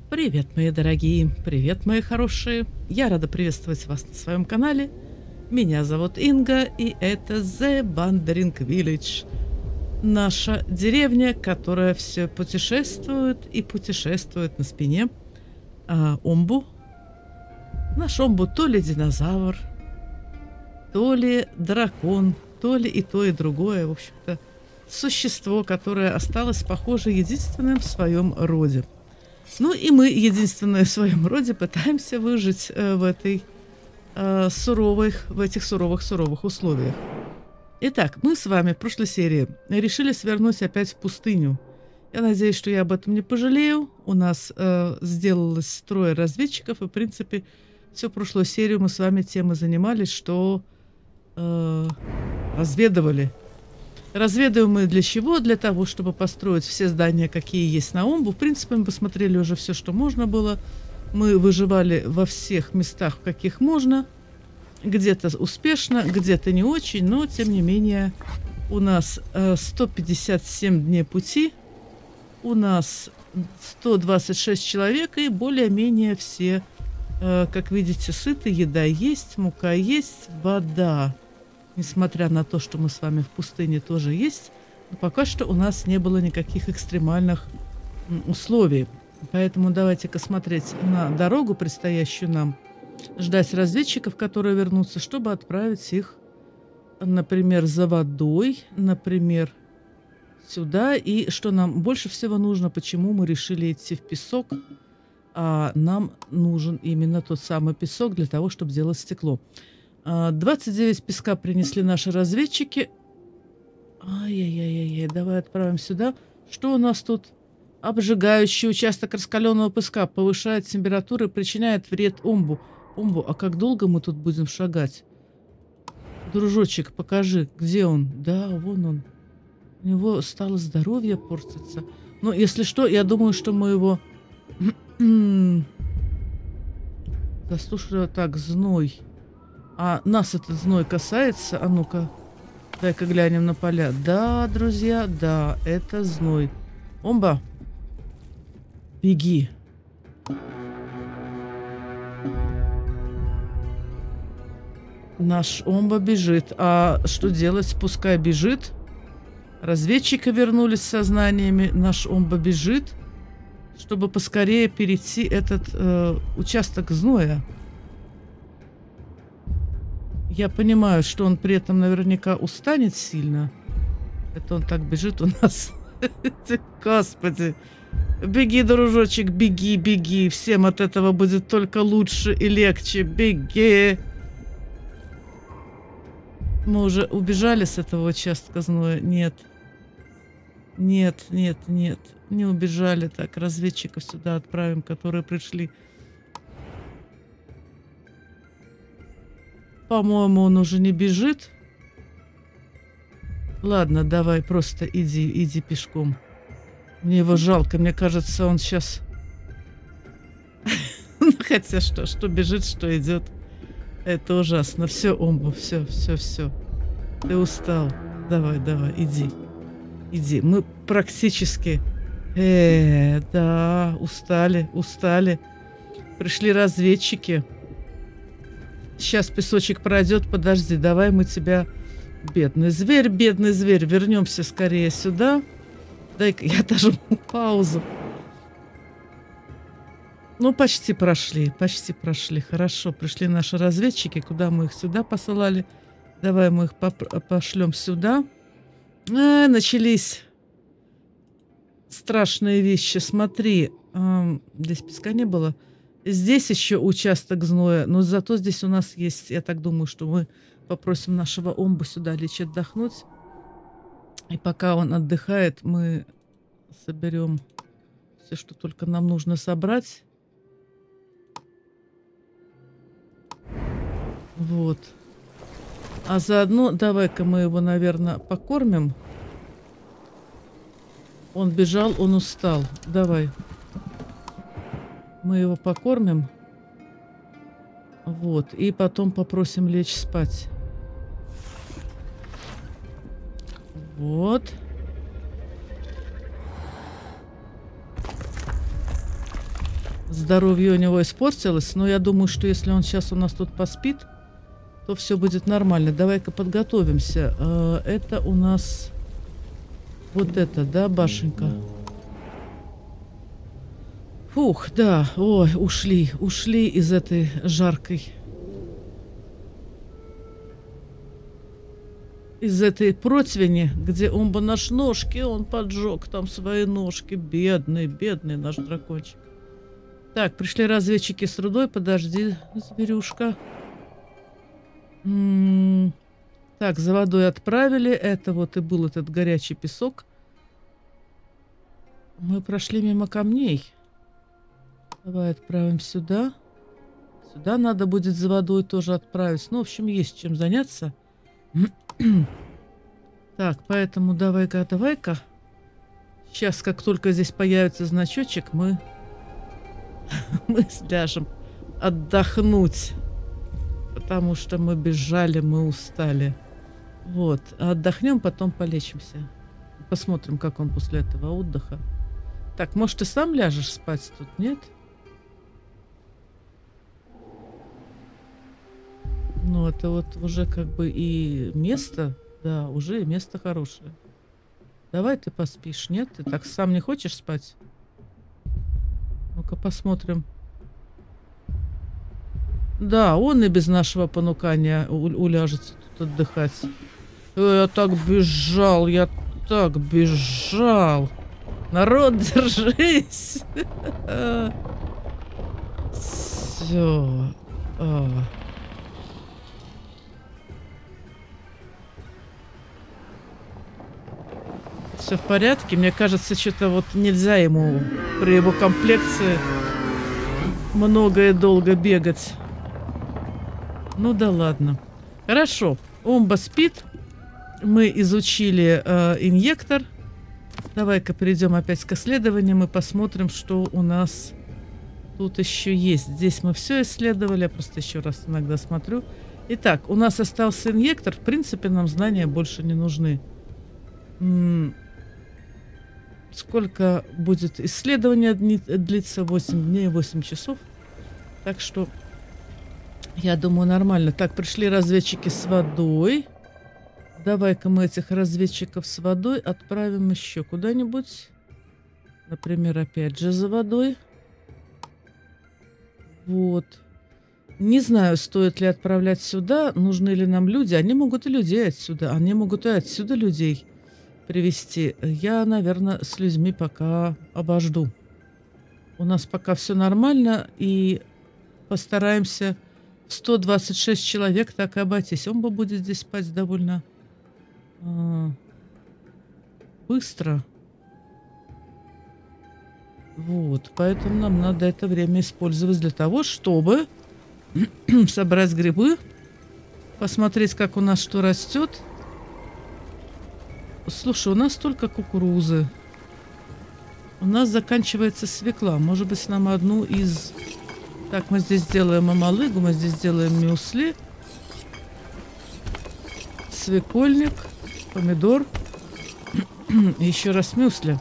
Привет, мои дорогие, привет, мои хорошие. Я рада приветствовать вас на своем канале. Меня зовут Инга, и это The Wandering Village. Наша деревня, которая все путешествует и путешествует на спине. Омбу. Наш Омбу то ли динозавр, то ли дракон, то ли и то, и другое. В общем-то, существо, которое осталось, похоже, единственным в своем роде. Ну и мы, единственное в своем роде, пытаемся выжить в этих суровых условиях. Итак, мы с вами в прошлой серии решили свернуть опять в пустыню. Я надеюсь, что я об этом не пожалею. У нас сделалось трое разведчиков, и, в принципе, всю прошлую серию мы с вами тем и занимались, что разведывали. Разведываем мы для чего? Для того, чтобы построить все здания, какие есть на Омбу. В принципе, мы посмотрели уже все, что можно было. Мы выживали во всех местах, в каких можно. Где-то успешно, где-то не очень, но, тем не менее, у нас 157 дней пути. У нас 126 человек, и более-менее все, как видите, сыты. Еда есть, мука есть, вода. Несмотря на то, что мы с вами в пустыне, тоже есть, но пока что у нас не было никаких экстремальных условий. Поэтому давайте-ка смотреть на дорогу, предстоящую нам, ждать разведчиков, которые вернутся, чтобы отправить их, например, за водой, например, сюда. И что нам больше всего нужно, почему мы решили идти в песок, а нам нужен именно тот самый песок для того, чтобы делать стекло. 29 песка принесли наши разведчики. Ай-яй-яй-яй, давай отправим сюда. Что у нас тут? Обжигающий участок раскаленного песка повышает температуру и причиняет вред Омбу. Омбу, а как долго мы тут будем шагать? Дружочек, покажи, где он? Да, вон он. У него стало здоровье портиться. Но если что, я думаю, что мы его заслушали. Так, зной. А нас этот зной касается? А ну-ка, дай-ка глянем на поля. Да, друзья, да, это зной. Омба, беги. Наш Омба бежит. А что делать? Пускай бежит. Разведчики вернулись с сознаниями. Наш Омба бежит, чтобы поскорее перейти этот участок зноя. Я понимаю, что он при этом наверняка устанет сильно. Это он так бежит у нас. Господи. Беги, дружочек, беги, беги. Всем от этого будет только лучше и легче. Беги. Мы уже убежали с этого участка зноя? Нет. Нет, нет, нет. Не убежали. Так, разведчиков сюда отправим, которые пришли. По-моему, он уже не бежит. Ладно, давай, просто иди пешком. Мне его жалко, мне кажется, он сейчас... Хотя что бежит, что идет. Это ужасно. Все, Омбу, все. Ты устал. Давай, иди. Мы практически... да, устали. Пришли разведчики. Сейчас песочек пройдет, подожди, давай мы тебя... Бедный зверь, вернемся скорее сюда. Дай-ка я даже паузу. Ну, почти прошли. Хорошо, пришли наши разведчики. Куда мы их сюда посылали? Давай мы их пошлем сюда. Начались страшные вещи. Смотри, здесь песка не было. Здесь еще участок зноя, но зато здесь у нас есть, я так думаю, что мы попросим нашего Омбу сюда лечь отдохнуть. И пока он отдыхает, мы соберем все, что только нам нужно собрать. Вот. А заодно давай-ка мы его, наверное, покормим. Он бежал, он устал. Давай. Мы его покормим. Вот. И потом попросим лечь спать. Вот. Здоровье у него испортилось, но я думаю, что если он сейчас у нас тут поспит, то все будет нормально. Давай-ка подготовимся. Это у нас вот это, да, башенка? Фух, да, ой, ушли из этой жаркой, из этой противни, где он бы наш ножки, он поджег там свои ножки. Бедный, бедный наш дракончик. Так, пришли разведчики с рудой. Подожди, зверюшка. Так, за водой отправили. Это вот и был этот горячий песок. Мы прошли мимо камней. Давай отправим сюда. Сюда надо будет за водой тоже отправить. Ну, в общем, есть чем заняться. Так, поэтому давай-ка. Сейчас, как только здесь появится значочек, мы сляжем отдохнуть. Потому что мы бежали, мы устали. Вот. Отдохнем, потом полечимся. Посмотрим, как он после этого отдыха. Так, может, ты сам ляжешь спать тут, нет? Ну, это вот уже как бы и место. Да, уже и место хорошее. Давай ты поспишь, нет? Ты так сам не хочешь спать? Ну-ка посмотрим. Да, он и без нашего понукания уляжется тут отдыхать. Я так бежал, Народ, держись. Все. Все в порядке. Мне кажется, что-то вот нельзя ему при его комплекции много и долго бегать. Ну да ладно. Хорошо. Омба спит. Мы изучили инъектор. Давай-ка перейдем опять к исследованиям и посмотрим, что у нас тут еще есть. Здесь мы все исследовали. Я просто еще раз иногда смотрю. Итак, у нас остался инъектор. В принципе, нам знания больше не нужны. Сколько будет исследование длиться? 8 дней, 8 часов. Так что, я думаю, нормально. Так, пришли разведчики с водой. Давай-ка мы этих разведчиков с водой отправим еще куда-нибудь. Например, опять же за водой. Вот. Не знаю, стоит ли отправлять сюда, нужны ли нам люди. Они могут и людей отсюда, они могут и отсюда людей привезти. Я, наверное, с людьми пока обожду. У нас пока все нормально, и постараемся 126 человек так и обойтись. Он будет здесь спать довольно быстро. Вот, поэтому нам надо это время использовать для того, чтобы собрать грибы, посмотреть, как у нас что растет. Слушай, у нас только кукурузы. У нас заканчивается свекла. Может быть, нам одну из... Так, мы здесь делаем мамалыгу, мы здесь делаем мюсли. Свекольник, помидор. Еще раз мюсли.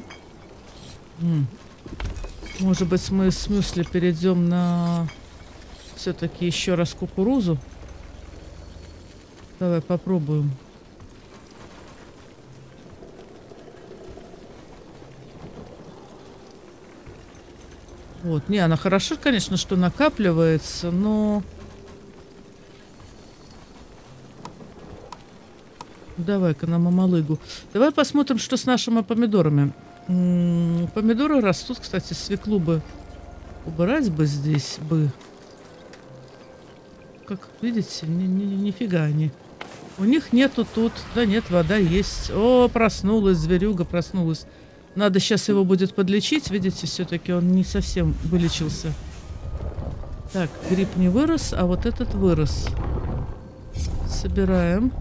Может быть, мы с мюсли перейдем на... Все-таки еще раз кукурузу. Давай попробуем. Вот. Не, она хорошо, конечно, что накапливается, но... Давай-ка на мамалыгу. Давай посмотрим, что с нашими помидорами. Помидоры растут, кстати, свеклу бы убрать бы здесь бы. Как видите, нифига они. У них нету тут... Да нет, вода есть. О, проснулась, зверюга проснулась. Надо сейчас его будет подлечить. Видите, все-таки он не совсем вылечился. Так, гриб не вырос, а вот этот вырос. Собираем.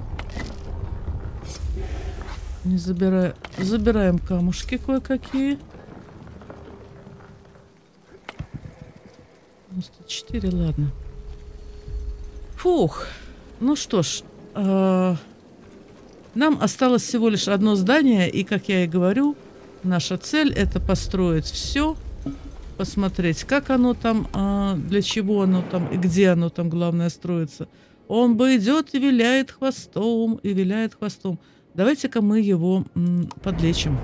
Не забираем. Забираем камушки кое-какие. 94, ладно. Фух. Ну что ж. Нам осталось всего лишь одно здание, и, как я и говорю, наша цель — это построить все посмотреть, как оно там, для чего оно там и где оно там, главное, строится. Он бы идет и виляет хвостом, и виляет хвостом. Давайте-ка мы его подлечим.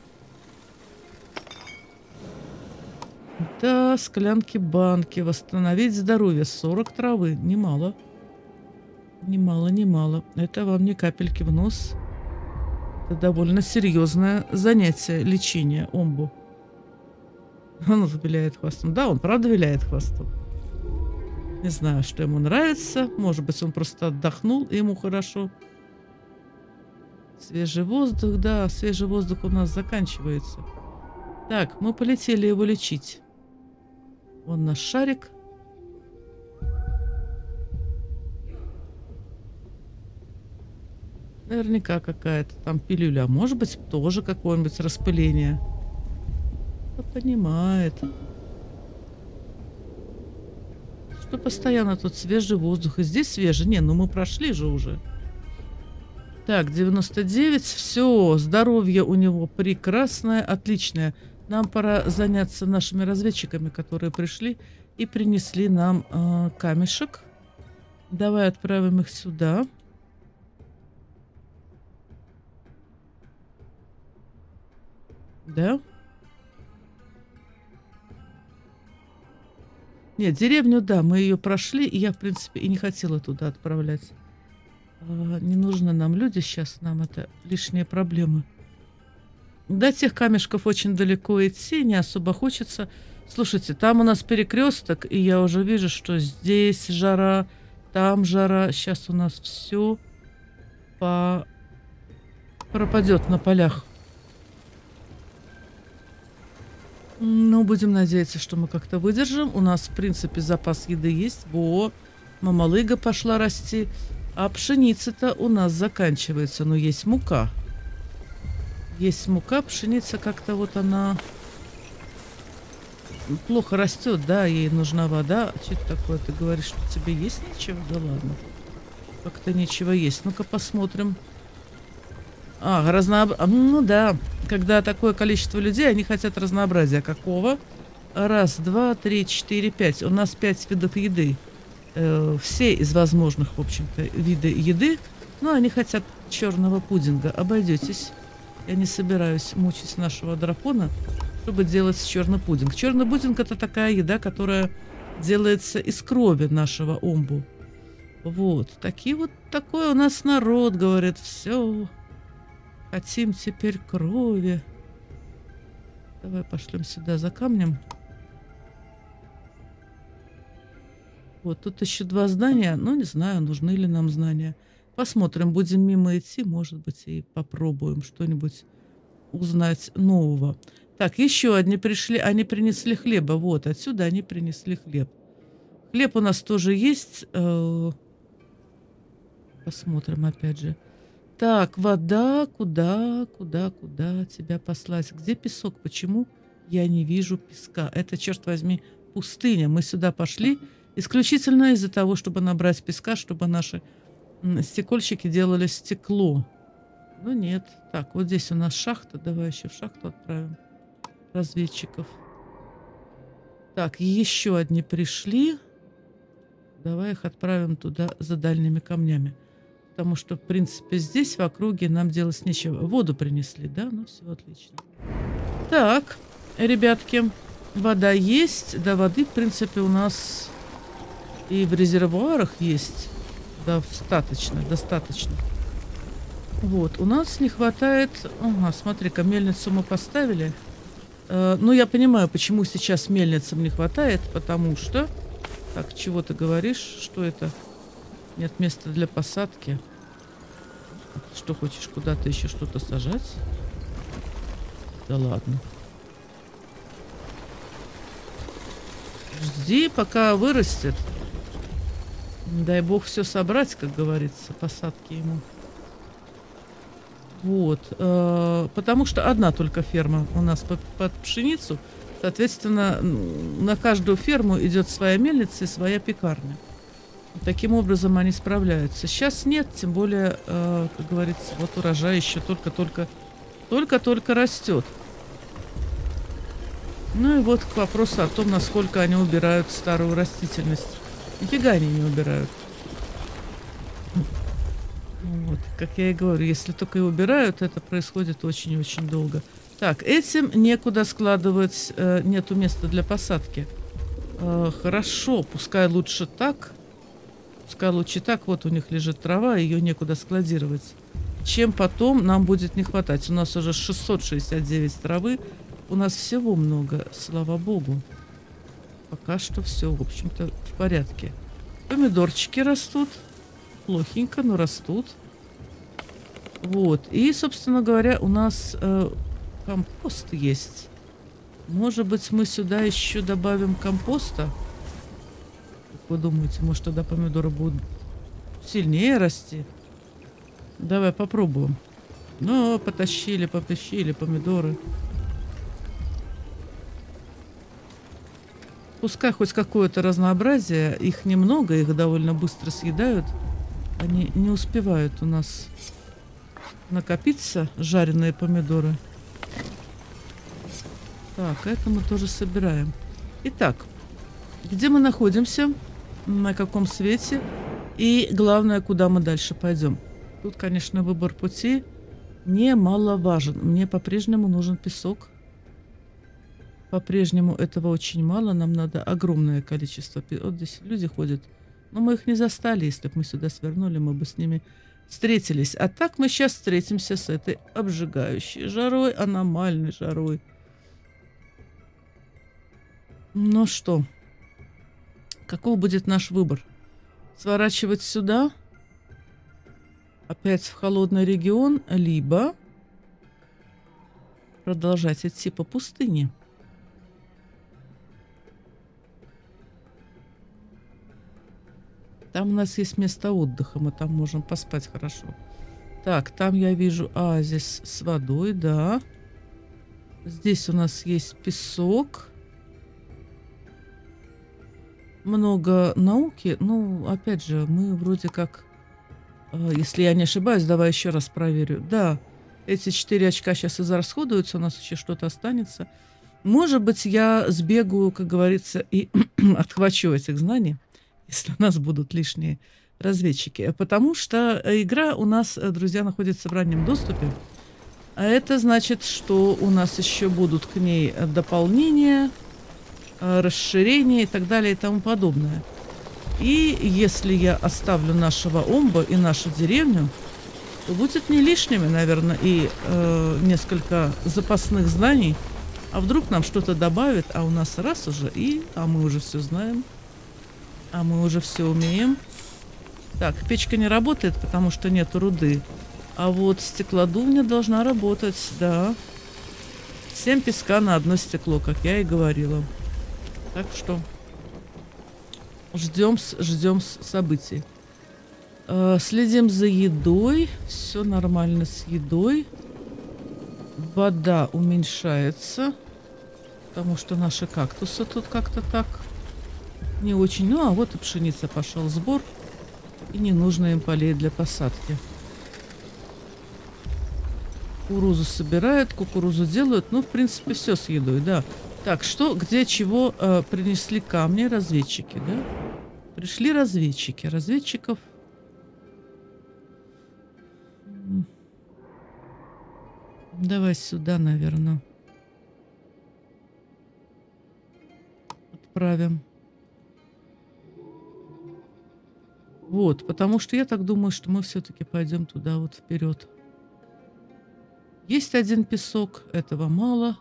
Да, склянки банки. Восстановить здоровье. 40 травы. Немало. Немало, немало. Это вам не капельки в нос. Это довольно серьезное занятие лечения омбу. Он виляет хвостом. Да, он правда виляет хвостом. Не знаю, что ему нравится. Может быть, он просто отдохнул, и ему хорошо. Свежий воздух, да, свежий воздух у нас заканчивается. Так, мы полетели его лечить. Вон наш шарик. Наверняка какая-то там пилюля. А может быть, тоже какое-нибудь распыление. Кто понимает. Что постоянно тут свежий воздух. И здесь свежий. Не, ну мы прошли же уже. Так, 99. Все, здоровье у него прекрасное, отличное. Нам пора заняться нашими разведчиками, которые пришли и принесли нам камешек. Давай отправим их сюда. Да? Нет, деревню, да, мы ее прошли, и я, в принципе, и не хотела туда отправлять. Не нужны нам люди сейчас, нам это лишние проблемы. До тех камешков очень далеко идти, не особо хочется. Слушайте, там у нас перекресток, и я уже вижу, что здесь жара, там жара. Сейчас у нас все пропадет на полях. Ну, будем надеяться, что мы как-то выдержим. У нас, в принципе, запас еды есть. Во, мамалыга пошла расти. А пшеница-то у нас заканчивается. Но есть мука. Есть мука, пшеница как-то вот она плохо растет, да, ей нужна вода. А что это такое? Ты говоришь, что тебе есть ничего? Да ладно. Как-то нечего есть. Ну-ка посмотрим. Ну да, когда такое количество людей, они хотят разнообразия. Какого? Раз, два, три, четыре, пять. У нас 5 видов еды. Все из возможных, в общем-то, виды еды. Но они хотят черного пудинга. Обойдетесь. Я не собираюсь мучить нашего дракона, чтобы делать черный пудинг. Черный пудинг — это такая еда, которая делается из крови нашего омбу. Вот. Такой у нас народ, говорит. Все. Хотим теперь крови. Давай пошлем сюда за камнем. Вот, тут еще 2 здания. Ну, не знаю, нужны ли нам знания. Посмотрим, будем мимо идти, может быть, и попробуем что-нибудь узнать нового. Так, еще одни пришли, они принесли хлеба. Вот, отсюда они принесли хлеб. Хлеб у нас тоже есть. Посмотрим опять же. Так, вода, куда тебя послать? Где песок? Почему я не вижу песка? Это, черт возьми, пустыня. Мы сюда пошли исключительно из-за того, чтобы набрать песка, чтобы наши стекольщики делали стекло. Ну нет. Так, вот здесь у нас шахта. Давай еще в шахту отправим разведчиков. Так, еще одни пришли. Давай их отправим туда за дальними камнями. Потому что, в принципе, здесь в округе нам делать нечего. Воду принесли, да? Ну, все отлично. Так, ребятки, вода есть. Да, воды, в принципе, у нас и в резервуарах есть. Достаточно. Вот, у нас не хватает... Ага, смотри-ка, мельницу мы поставили. Ну, я понимаю, почему сейчас мельницам не хватает, потому что... Так, чего ты говоришь? Что это? Нет места для посадки. Что, хочешь куда-то еще что-то сажать? Да ладно. Жди, пока вырастет. Дай бог все собрать, как говорится, посадки ему. Вот. Потому что одна только ферма у нас под пшеницу. Соответственно, на каждую ферму идет своя мельница и своя пекарня. Таким образом они справляются. Сейчас нет, тем более, как говорится, вот урожай еще только-только растет. Ну и вот к вопросу о том, насколько они убирают старую растительность. Нифига они не убирают. Вот, как я и говорю, если только и убирают, это происходит очень-очень долго. Так, этим некуда складывать, нету места для посадки. Хорошо, пускай лучше так. Пускай лучше так, вот у них лежит трава, ее некуда складировать. Чем потом нам будет не хватать. У нас уже 669 травы. У нас всего много, слава богу. Пока что все, в общем-то, в порядке. Помидорчики растут. Плохенько, но растут. Вот. И, собственно говоря, у нас компост есть. Может быть, мы сюда еще добавим компоста? Как вы думаете, может, тогда помидоры будут сильнее расти? Давай попробуем. Ну, потащили помидоры. Пускай хоть какое-то разнообразие. Их немного, их довольно быстро съедают. Они не успевают у нас накопиться, жареные помидоры. Так, это мы тоже собираем. Итак, где мы находимся? На каком свете? И главное, куда мы дальше пойдем? Тут, конечно, выбор пути немаловажен. Мне по-прежнему нужен песок. По-прежнему этого очень мало. Нам надо огромное количество. Вот здесь люди ходят. Но мы их не застали. Если бы мы сюда свернули, мы бы с ними встретились. А так мы сейчас встретимся с этой обжигающей жарой, аномальной жарой. Ну что, каков будет наш выбор? Сворачивать сюда, опять в холодный регион, либо продолжать идти по пустыне. Там у нас есть место отдыха, мы там можем поспать хорошо. Так, там я вижу оазис с водой, да. Здесь у нас есть песок. Много науки. Ну, опять же, мы вроде как, если я не ошибаюсь, давай еще раз проверю. Да, эти 4 очка сейчас израсходуются, у нас еще что-то останется. Может быть, я сбегаю, как говорится, и отхвачу этих знаний, если у нас будут лишние разведчики. Потому что игра у нас, друзья, находится в раннем доступе. А это значит, что у нас еще будут к ней дополнения, расширения и так далее и тому подобное. И если я оставлю нашего Омба и нашу деревню, то будет не лишними, наверное, и несколько запасных знаний. А вдруг нам что-то добавят, а у нас раз уже, а мы уже все знаем. А мы уже все умеем. Так, печка не работает, потому что нет руды. А вот стеклодувня должна работать, да. 7 песка на одно стекло, как я и говорила. Так что ждем событий. Следим за едой. Все нормально с едой. Вода уменьшается, потому что наши кактусы тут как-то так не очень. Ну, а вот и пшеница, пошел сбор. И не нужно им полей для посадки. Кукурузу собирают, кукурузу делают. Ну, в принципе, все с едой, да. Так, что, где, чего принесли камни разведчики, да? Пришли разведчики. Разведчиков... Давай сюда, наверное. Отправим. Вот, потому что я так думаю, что мы все-таки пойдем туда вот вперед. Есть один песок, этого мало.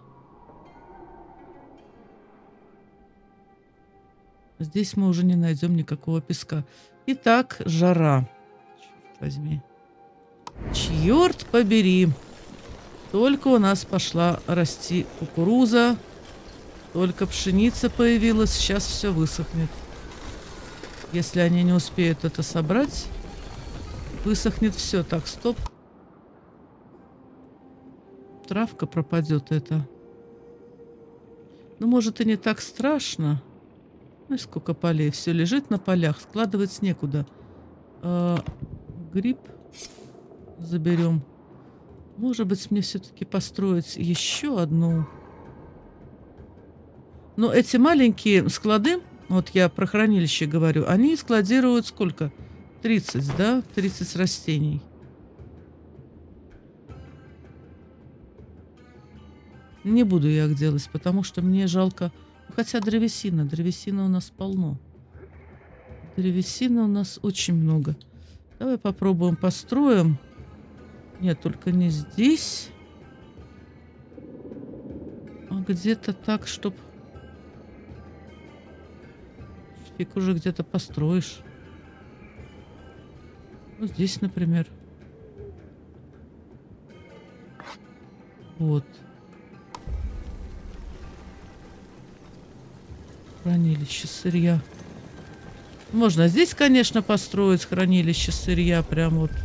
Здесь мы уже не найдем никакого песка. Итак, жара. Черт возьми. Черт побери. Только у нас пошла расти кукуруза. Только пшеница появилась. Сейчас все высохнет. Если они не успеют это собрать, высохнет все. Так, стоп. Травка пропадет это. Ну, может, и не так страшно. Ну, и сколько полей. Все лежит на полях. Складывать некуда. Гриб заберем. Может быть, мне все-таки построить еще одну Но эти маленькие склады, вот я про хранилище говорю, они складируют сколько? 30, да? 30 растений. Не буду я их делать, потому что мне жалко. Хотя древесина у нас полно. Древесины у нас очень много. Давай попробуем построим. Нет, только не здесь. А где-то так, чтоб... Фиг уже где-то построишь. Ну, здесь, например. Вот. Хранилище сырья. Можно здесь, конечно, построить хранилище сырья. Прям вот.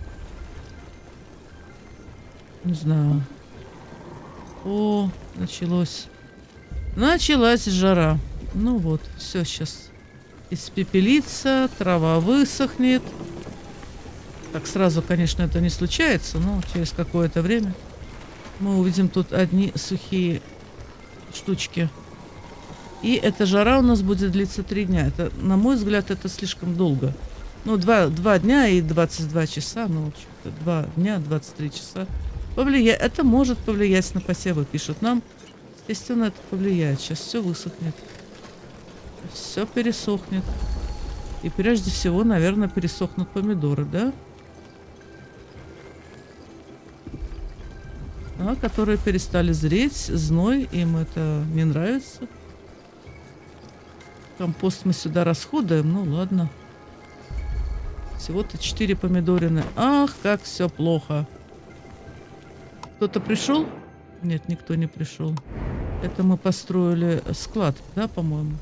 Не знаю. О, началось. Началась жара. Ну вот, все сейчас испепелится, трава высохнет. Так сразу, конечно, это не случается, но через какое-то время мы увидим тут одни сухие штучки. И эта жара у нас будет длиться 3 дня. Это, на мой взгляд, это слишком долго. Ну, 2 дня и 22 часа. Ну, 2 дня, 23 часа. Это может повлиять на посевы, пишут нам. Естественно, это повлияет. Сейчас все высохнет. Все пересохнет. И прежде всего, наверное, пересохнут помидоры, да? Которые перестали зреть, зной, им это не нравится. Компост мы сюда расходуем, ну ладно. Всего-то 4 помидорины. Ах, как все плохо. Кто-то пришел? Нет, никто не пришел. Это мы построили склад, да, по-моему?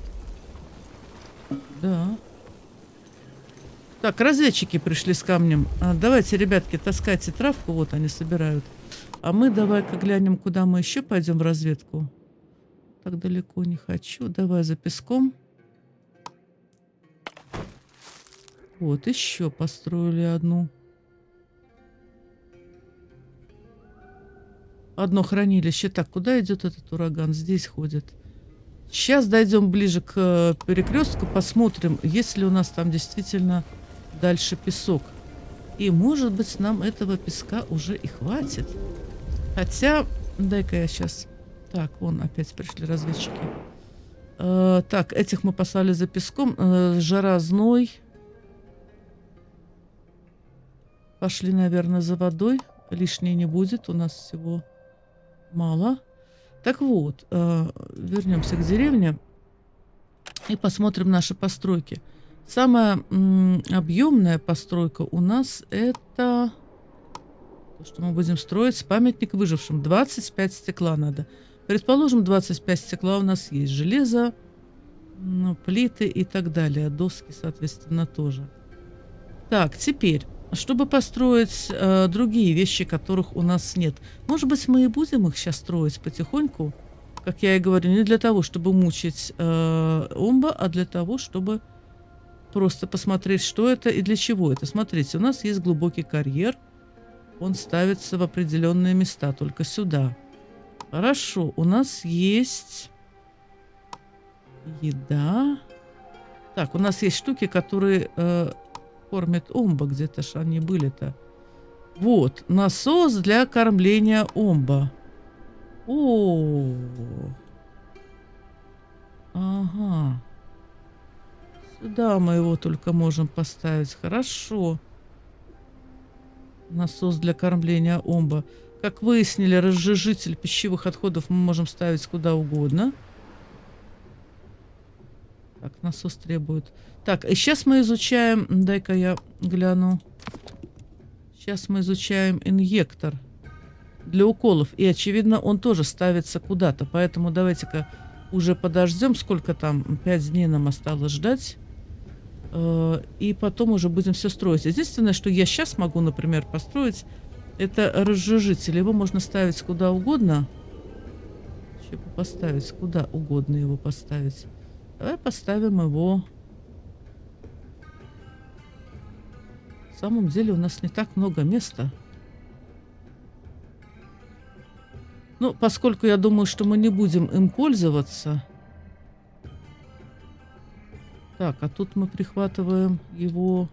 Да. Так, разведчики пришли с камнем. Давайте, ребятки, таскайте травку. Вот они собирают. А мы давай-ка глянем, куда мы еще пойдем в разведку. Так далеко не хочу. Давай за песком. Вот, еще построили одно хранилище. Так, куда идет этот ураган? Здесь ходит. Сейчас дойдем ближе к перекрестку, посмотрим, есть ли у нас там действительно дальше песок. И, может быть, нам этого песка уже и хватит. Хотя, дай-ка я сейчас... Так, вон опять пришли разведчики. Так, этих мы послали за песком. Жара, зной. Пошли, наверное, за водой. Лишней не будет. У нас всего мало. Так вот, вернемся к деревне и посмотрим наши постройки. Самая объемная постройка у нас это то, что мы будем строить, памятник выжившим. 25 стекла надо. Предположим, 25 стекла у нас есть. Железо, плиты и так далее. Доски, соответственно, тоже. Так, теперь, чтобы построить другие вещи, которых у нас нет. Может быть, мы и будем их сейчас строить потихоньку. Как я и говорю, не для того, чтобы мучить Омба, а для того, чтобы просто посмотреть, что это и для чего это. Смотрите, у нас есть глубокий карьер. Он ставится в определенные места, только сюда. Хорошо, у нас есть еда. Так, у нас есть штуки, которые кормят Омба. Где-то ж они были-то. Вот, насос для кормления Омба. О, ага. Сюда мы его только можем поставить. Хорошо. Насос для кормления Омба. Как выяснили, разжижитель пищевых отходов мы можем ставить куда угодно. Так, насос требует. Так, и сейчас мы изучаем... Дай-ка я гляну. Сейчас мы изучаем инъектор для уколов. И, очевидно, он тоже ставится куда-то. Поэтому давайте-ка уже подождем. Сколько там? 5 дней нам осталось ждать. И потом уже будем все строить. Единственное, что я сейчас могу, например, построить, это разжижитель. Его можно ставить куда угодно. Еще поставить, куда угодно его поставить. Давай поставим его. В самом деле у нас не так много места. Ну, поскольку я думаю, что мы не будем им пользоваться, Так, а тут мы прихватываем его...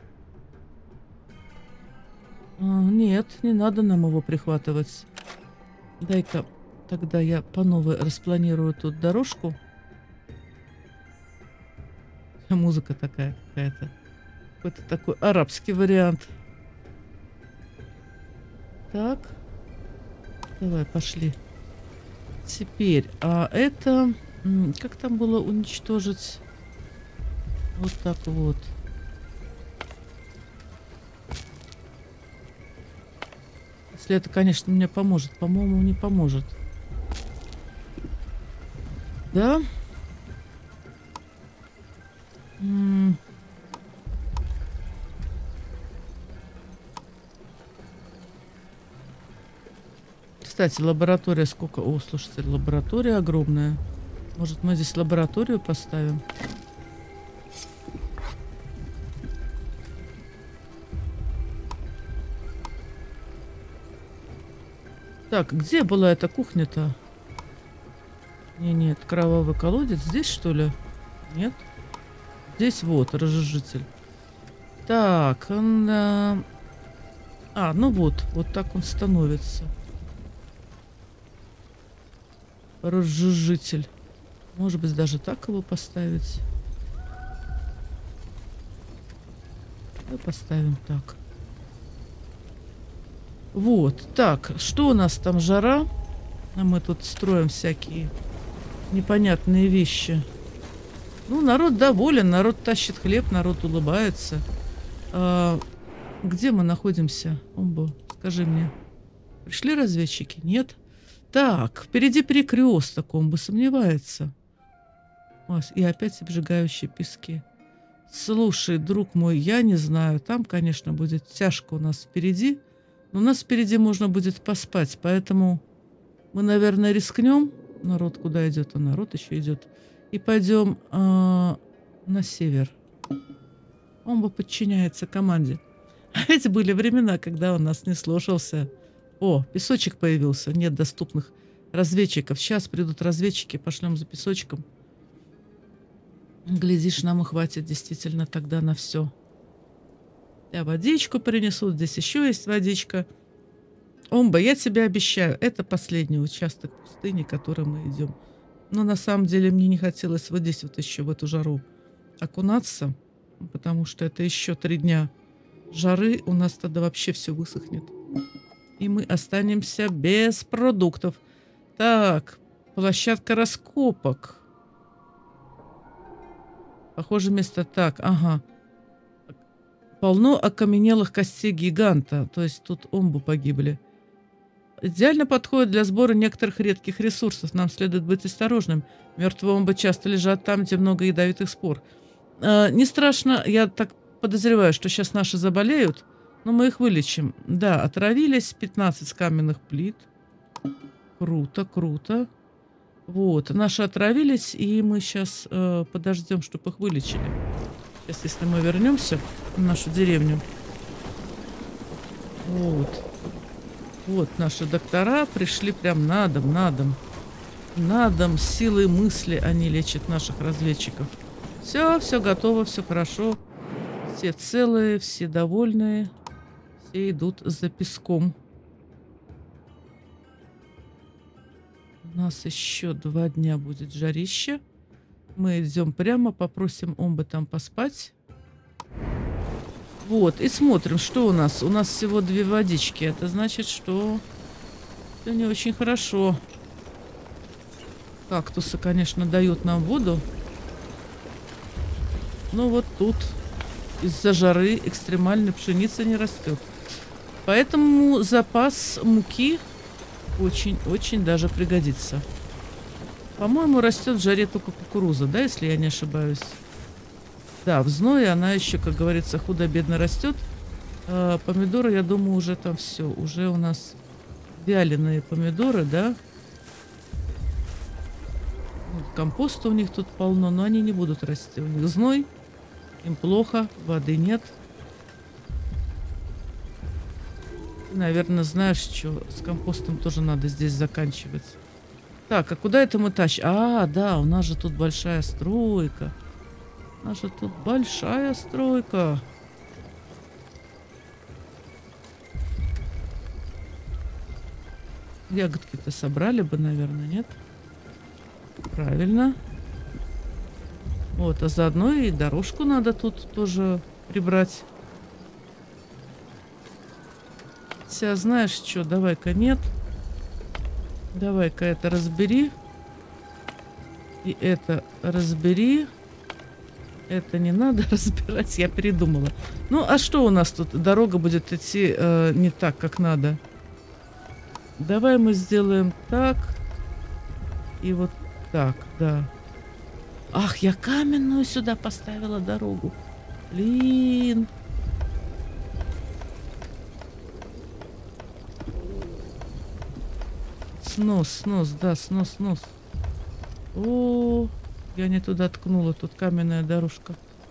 Нет, не надо нам его прихватывать. Дай-ка тогда я по новой распланирую тут дорожку. Музыка такая какая-то. Какой-то такой арабский вариант. Так. Давай, пошли. Теперь, а это... Как там было уничтожить? Вот так вот. Если это, конечно, мне поможет. По-моему, не поможет. Да? Кстати, лаборатория сколько... О, слушайте, лаборатория огромная. Может, мы здесь лабораторию поставим? Так, где была эта кухня-то? Нет, кровавый колодец. Здесь, что ли? Нет? Здесь вот, разжижитель. Так, он... ну вот. Вот так он становится. Разжижитель. Может быть, даже так его поставить. Давай поставим так. Вот. Так, что у нас там? Жара. А мы тут строим всякие непонятные вещи. Ну, народ доволен, народ тащит хлеб, народ улыбается. Где мы находимся? Омбо, скажи мне. Пришли разведчики? Нет? Так, впереди перекресток, Омбо сомневается. И опять обжигающие пески. Слушай, друг мой, я не знаю. Там, конечно, будет тяжко у нас впереди. Но у нас впереди можно будет поспать. Поэтому мы, наверное, рискнем. Народ куда идет? А народ еще идет. И пойдем на север. Он бы подчиняется команде. А ведь были времена, когда он нас не слушался. О, песочек появился. Нет доступных разведчиков. Сейчас придут разведчики, пошлем за песочком. Глядишь, нам и хватит действительно тогда на все. Да, водичку принесут. Здесь еще есть водичка. Омба, я тебе обещаю, это последний участок пустыни, который мы идем. Но на самом деле мне не хотелось вот здесь вот еще в эту жару окунаться, потому что это еще 3 дня жары, у нас тогда вообще все высохнет. И мы останемся без продуктов. Так, площадка раскопок. Похоже, место так, ага. Полно окаменелых костей гиганта, то есть тут омбу погибли. Идеально подходит для сбора некоторых редких ресурсов. Нам следует быть осторожным. Мертвые омбы часто лежат там, где много ядовитых спор. Не страшно, я так подозреваю, что сейчас наши заболеют, но мы их вылечим. Да, отравились 15 каменных плит. Круто, круто. Вот, наши отравились, и мы сейчас подождем, чтобы их вылечили. Сейчас, если мы вернемся в нашу деревню. Вот. Вот наши доктора пришли прям на дом, на дом. На дом силой мысли они лечат наших разведчиков. Все, все готово, все хорошо. Все целые, все довольные. Все идут за песком. У нас еще 2 дня будет жарище. Мы идем прямо, попросим Омбы там поспать. Вот, и смотрим, что у нас. У нас всего 2 водички. Это значит, что это не очень хорошо. Кактусы, конечно, дают нам воду. Но вот тут из-за жары экстремальной пшеница не растет. Поэтому запас муки очень-очень даже пригодится. По-моему, растет в жаре только кукуруза, да, если я не ошибаюсь. Да, в зное она еще, как говорится, худо-бедно растет. Помидоры, я думаю, уже там все. Уже у нас вяленые помидоры, да. Компоста у них тут полно, но они не будут расти. У них зной, им плохо, воды нет. Ты, наверное, знаешь, что с компостом тоже надо здесь заканчивать. Так, а куда это мы тащим? А, да, у нас же тут большая стройка. Наша тут большая стройка. Ягодки-то собрали бы, наверное, нет? Правильно. Вот, а заодно и дорожку надо тут тоже прибрать. Вся, знаешь что, давай-ка нет. Давай-ка это разбери. И это разбери. Это не надо разбирать, я передумала. Ну, а что у нас тут? Дорога будет идти не так, как надо. Давай мы сделаем так. И вот так, да. Ах, я каменную сюда поставила дорогу. Блин. Снос, да, снос. О, я не туда ткнула, тут каменная дорожка.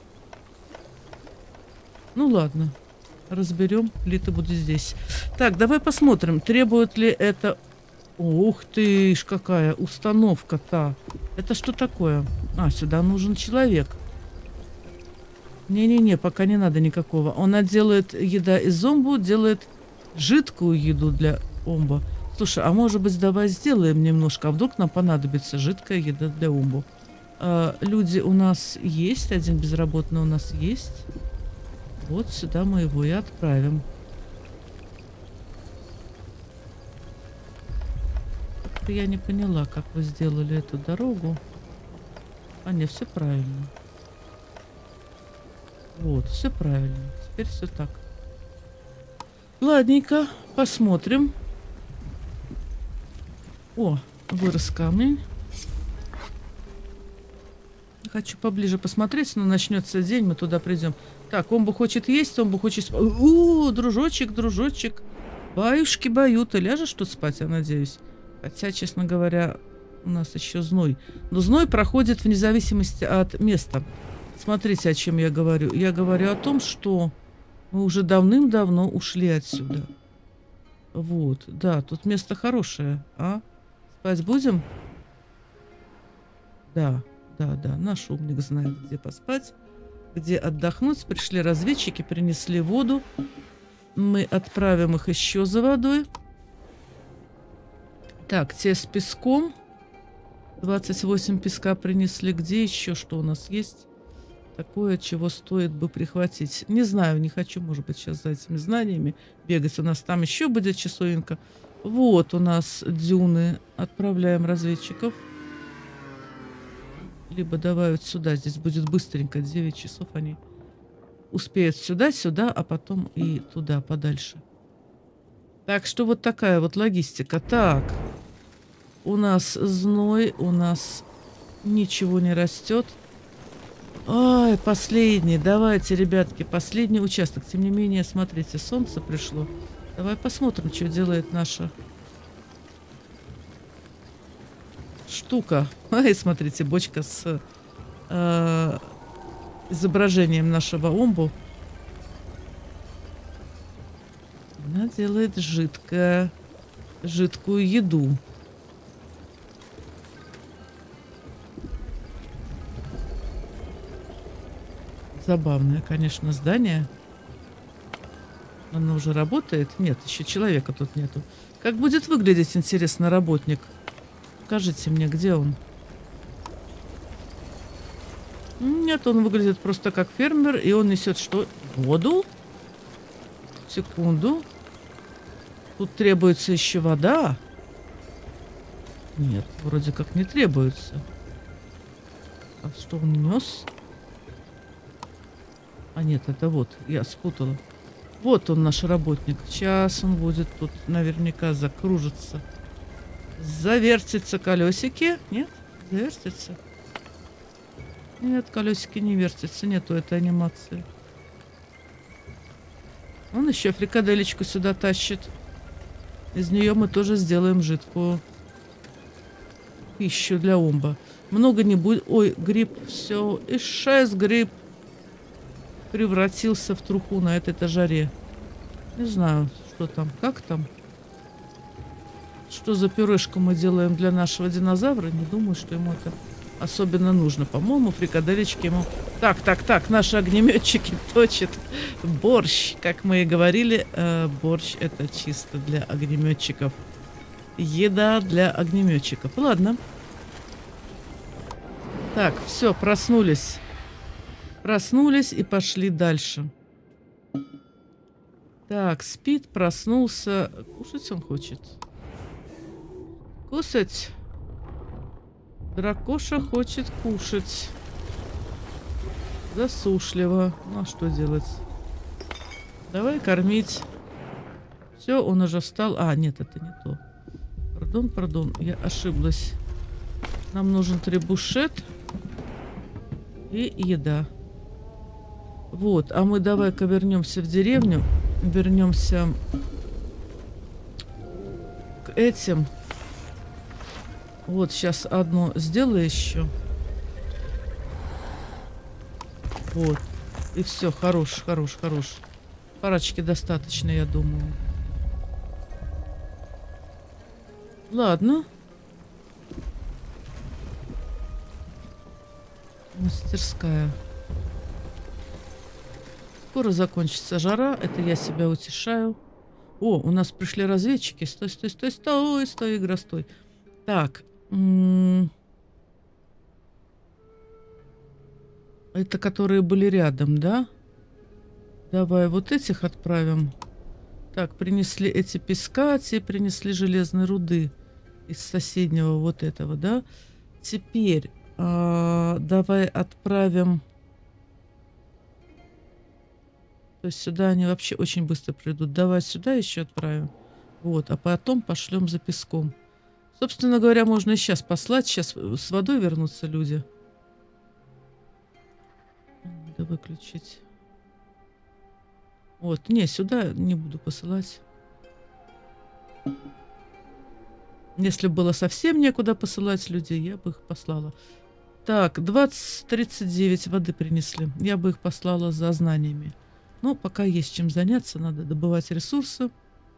Ну ладно, разберем, плиты будут здесь. Так, давай посмотрим, требует ли это... Ух ты ж, какая установка-то. Это что такое? А, сюда нужен человек. Не-не-не, пока не надо никакого. Он делает еда из омбу, делает жидкую еду для омба. Слушай, а может быть, давай сделаем немножко, а вдруг нам понадобится жидкая еда для омбу. Люди у нас есть, один безработный у нас есть. Вот сюда мы его и отправим. Как-то я не поняла, как вы сделали эту дорогу. А, не, все правильно. Вот, все правильно. Теперь все так. Ладненько, посмотрим. О, вырос камень. Хочу поближе посмотреть, но начнется день, мы туда придем. Так, омбу хочет есть, омбу хочет... О, дружочек. Баюшки, ты ляжешь тут спать, я надеюсь? Хотя, честно говоря, у нас еще зной. Но зной проходит вне зависимости от места. Смотрите, о чем я говорю. Я говорю о том, что мы уже давным-давно ушли отсюда. Вот, да, тут место хорошее, а? Спать будем? Да, наш умник знает, где поспать, где отдохнуть. Пришли разведчики, принесли воду. Мы отправим их еще за водой. Так, те с песком. 28 песка принесли. Где еще что у нас есть? Такое, чего стоит бы прихватить. Не знаю, не хочу, может быть, сейчас за этими знаниями бегать. У нас там еще будет часовенка. Вот у нас дюны. Отправляем разведчиков. Либо давай вот сюда. Здесь будет быстренько. 9 часов они успеют сюда, а потом и туда, подальше. Так что вот такая вот логистика. Так. У нас зной. У нас ничего не растет. Ой, последний. Давайте, ребятки, последний участок. Тем не менее, смотрите, солнце пришло. Давай посмотрим, что делает наша штука. Ай, смотрите, бочка с изображением нашего омбу. Она делает жидкую еду. Забавное, конечно, здание. Оно уже работает? Нет, еще человека тут нету. Как будет выглядеть, интересно, работник? Покажите мне, где он? Нет, он выглядит просто как фермер, и он несет что? Воду? Секунду. Тут требуется еще вода. Нет, вроде как не требуется. А что он нес? А нет, это вот, я спутала. Вот он, наш работник. Сейчас он будет тут наверняка закружиться. Завертятся колесики. Нет? Завертятся. Нет, колесики не вертятся. Нету этой анимации. Он еще фрикаделечку сюда тащит. Из нее мы тоже сделаем жидкую пищу для омба. Много не будет. Ой, гриб. Все. Исчез гриб. Превратился в труху на этой жаре. Не знаю, что там, как там. Что за пюрешку мы делаем для нашего динозавра? Не думаю, что ему это особенно нужно. По-моему, фрикаделечки ему Так, так, так, наши огнеметчики точат борщ. Как мы и говорили, борщ это чисто для огнеметчиков. Еда для огнеметчиков. Ладно. Так, все, проснулись. Проснулись и пошли дальше. Так, спит, проснулся. Кушать он хочет. Кушать. Дракоша хочет кушать. Засушливо. Ну, а что делать? Давай кормить. Все, он уже встал. А, нет, это не то. Пардон, пардон, я ошиблась. Нам нужен требушет и еда. Вот, а мы давай-ка вернемся в деревню. Вернемся к этим. Вот, сейчас одну сделаю еще. Вот. И все, хорош, хорош, хорош. Парочки достаточно, я думаю. Ладно. Мастерская. Скоро закончится жара. Это я себя утешаю. О, у нас пришли разведчики. Стой, стой, стой, стой, стой, игра, стой. Так. Это которые были рядом, да? Давай вот этих отправим. Так, принесли эти песка, те принесли железной руды из соседнего вот этого, да? Теперь давай отправим... То есть сюда они вообще очень быстро придут. Давай сюда еще отправим. Вот, а потом пошлем за песком. Собственно говоря, можно и сейчас послать. Сейчас с водой вернутся люди. Надо выключить. Вот, не, сюда не буду посылать. Если было совсем некуда посылать людей, я бы их послала. Так, 20-39 воды принесли. Я бы их послала за знаниями. Но пока есть чем заняться, надо добывать ресурсы.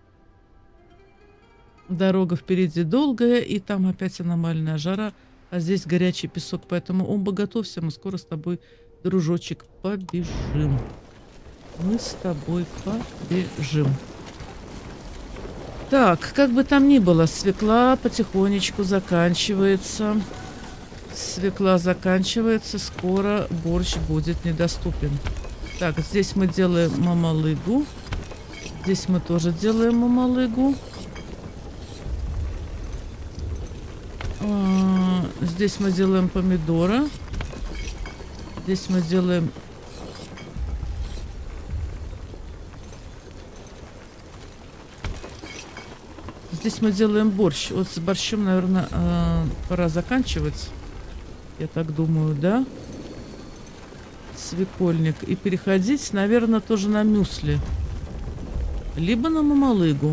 Дорога впереди долгая, и там опять аномальная жара, а здесь горячий песок, поэтому оба готовься, мы скоро с тобой, дружочек, побежим. Мы с тобой побежим. Так, как бы там ни было, свекла потихонечку заканчивается. Свекла заканчивается, скоро борщ будет недоступен. Так, здесь мы делаем мамалыгу. Здесь мы тоже делаем мамалыгу. Здесь мы делаем помидора. Здесь мы делаем... Здесь мы делаем борщ. Вот с борщом, наверное, пора заканчивать. Я так думаю, да? Свекольник. И переходить, наверное, тоже на мюсли. Либо на мамалыгу.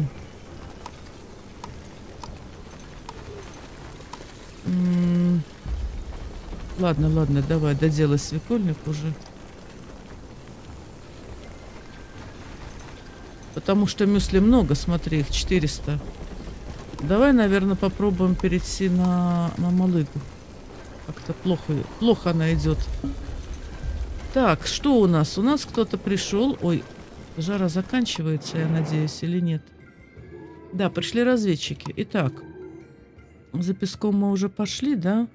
Ладно, ладно, давай, доделай свекольник уже. Потому что мюсли много, смотри, их 400. Давай, наверное, попробуем перейти на мамалыгу. Как-то плохо она идет. Так, что у нас? У нас кто-то пришел. Ой, жара заканчивается, я надеюсь, или нет? Да, пришли разведчики. Итак, за песком мы уже пошли, да?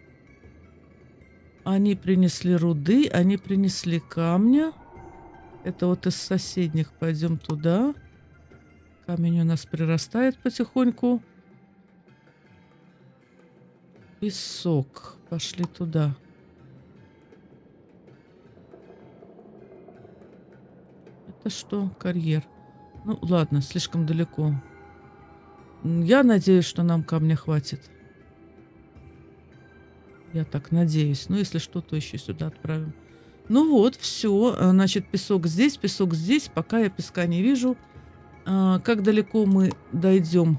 Они принесли руды, они принесли камня. Это вот из соседних. Пойдем туда. Камень у нас прирастает потихоньку. Песок. Пошли туда. Это что? Карьер. Ну, ладно, слишком далеко. Я надеюсь, что нам камня хватит. Я так надеюсь. Ну, если что, то еще сюда отправим. Ну вот, все. Значит, песок здесь, пока я песка не вижу. Как далеко мы дойдем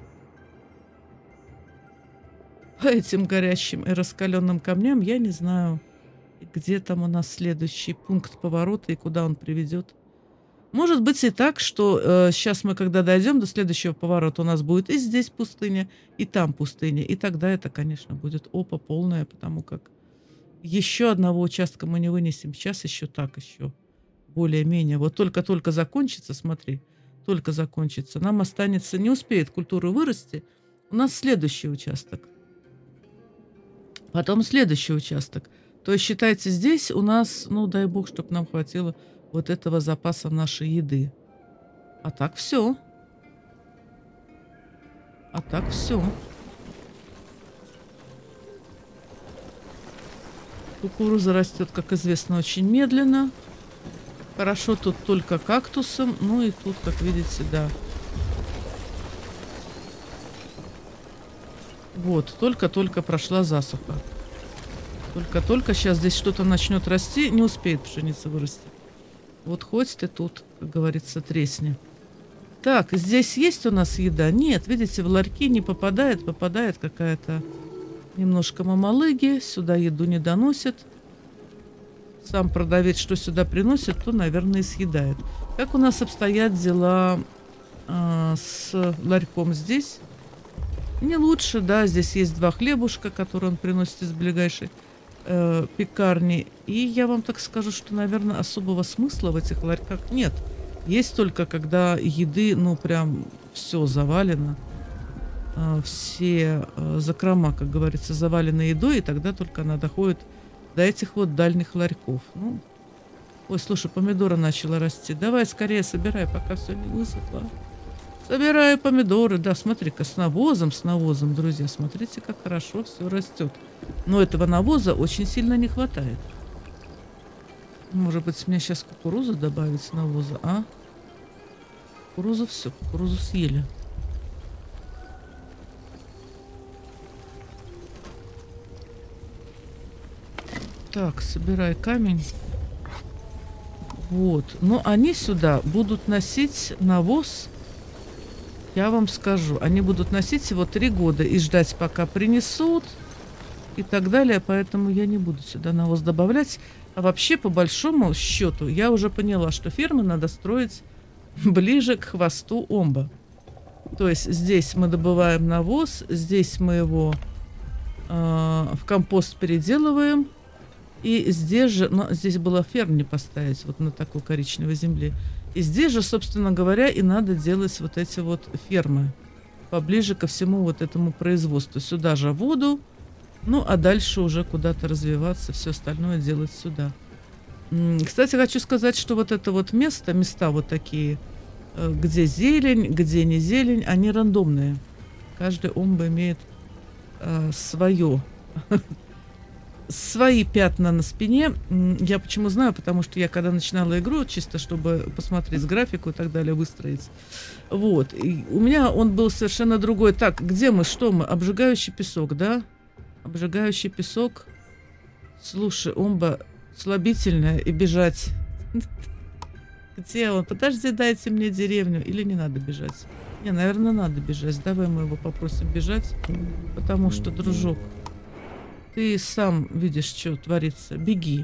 по этим горящим и раскаленным камням, я не знаю. Где там у нас следующий пункт поворота и куда он приведет. Может быть и так, что сейчас мы, когда дойдем до следующего поворота, у нас будет и здесь пустыня, и там пустыня. И тогда это, конечно, будет опа полная, потому как Еще одного участка мы не вынесем. Сейчас еще так, еще более-менее. Вот только-только закончится, смотри, только закончится. Нам останется, не успеет культура вырасти. У нас следующий участок. Потом следующий участок. То есть, считайте, здесь у нас, ну, дай бог, чтобы нам хватило вот этого запаса нашей еды. А так все. А так все. Кукуруза растет, как известно, очень медленно. Хорошо тут только кактусом. Ну и тут, как видите, да. Вот, только-только прошла засуха. Только-только сейчас здесь что-то начнет расти, не успеет пшеница вырасти. Вот хоть ты тут, как говорится, тресни. Так, здесь есть у нас еда? Нет, видите, в ларьки не попадает. Попадает какая-то немножко мамалыги. Сюда еду не доносит. Сам продавец, что сюда приносит, то, наверное, и съедает. Как у нас обстоят дела с ларьком здесь? Не лучше, да. Здесь есть 2 хлебушка, которые он приносит из ближайшей пекарни. И я вам так скажу, что, наверное, особого смысла в этих ларьках нет. Есть только, когда еды, ну, прям все завалено. Все закрома, как говорится, завалены едой, и тогда только она доходит до этих вот дальних ларьков. Ну, ой, слушай, помидоры начала расти. Давай скорее собирай, пока все не высохло. Собираю помидоры. Да, смотри-ка, с навозом, друзья. Смотрите, как хорошо все растет. Но этого навоза очень сильно не хватает. Может быть, мне сейчас кукурузу добавить с навоза, а? Кукурузу все, кукурузу съели. Так, собирай камень. Вот. Но они сюда будут носить навоз. Я вам скажу. Они будут носить его 3 года и ждать, пока принесут. И так далее. Поэтому я не буду сюда навоз добавлять. А вообще, по большому счету, я уже поняла, что фермы надо строить ближе к хвосту омба. То есть здесь мы добываем навоз. Здесь мы его в компост переделываем. И здесь же, ну, здесь было ферм не поставить, вот на такой коричневой земле. И здесь же, собственно говоря, и надо делать вот эти вот фермы. Поближе ко всему вот этому производству. Сюда же воду, ну, а дальше уже куда-то развиваться, все остальное делать сюда. Кстати, хочу сказать, что вот это вот места вот такие, где зелень, где не зелень, они рандомные. Каждый омба имеет свое свои пятна на спине. Я почему знаю? Потому что я когда начинала игру, чисто чтобы посмотреть графику и так далее, выстроить. Вот. И у меня он был совершенно другой. Так, где мы? Что мы? Обжигающий песок, да? Обжигающий песок. Слушай, омба слабительная и бежать. Где он? Подожди, дайте мне деревню. Или не надо бежать? Не, наверное, надо бежать. Давай мы его попросим бежать. Потому что, дружок, ты сам видишь, что творится. Беги.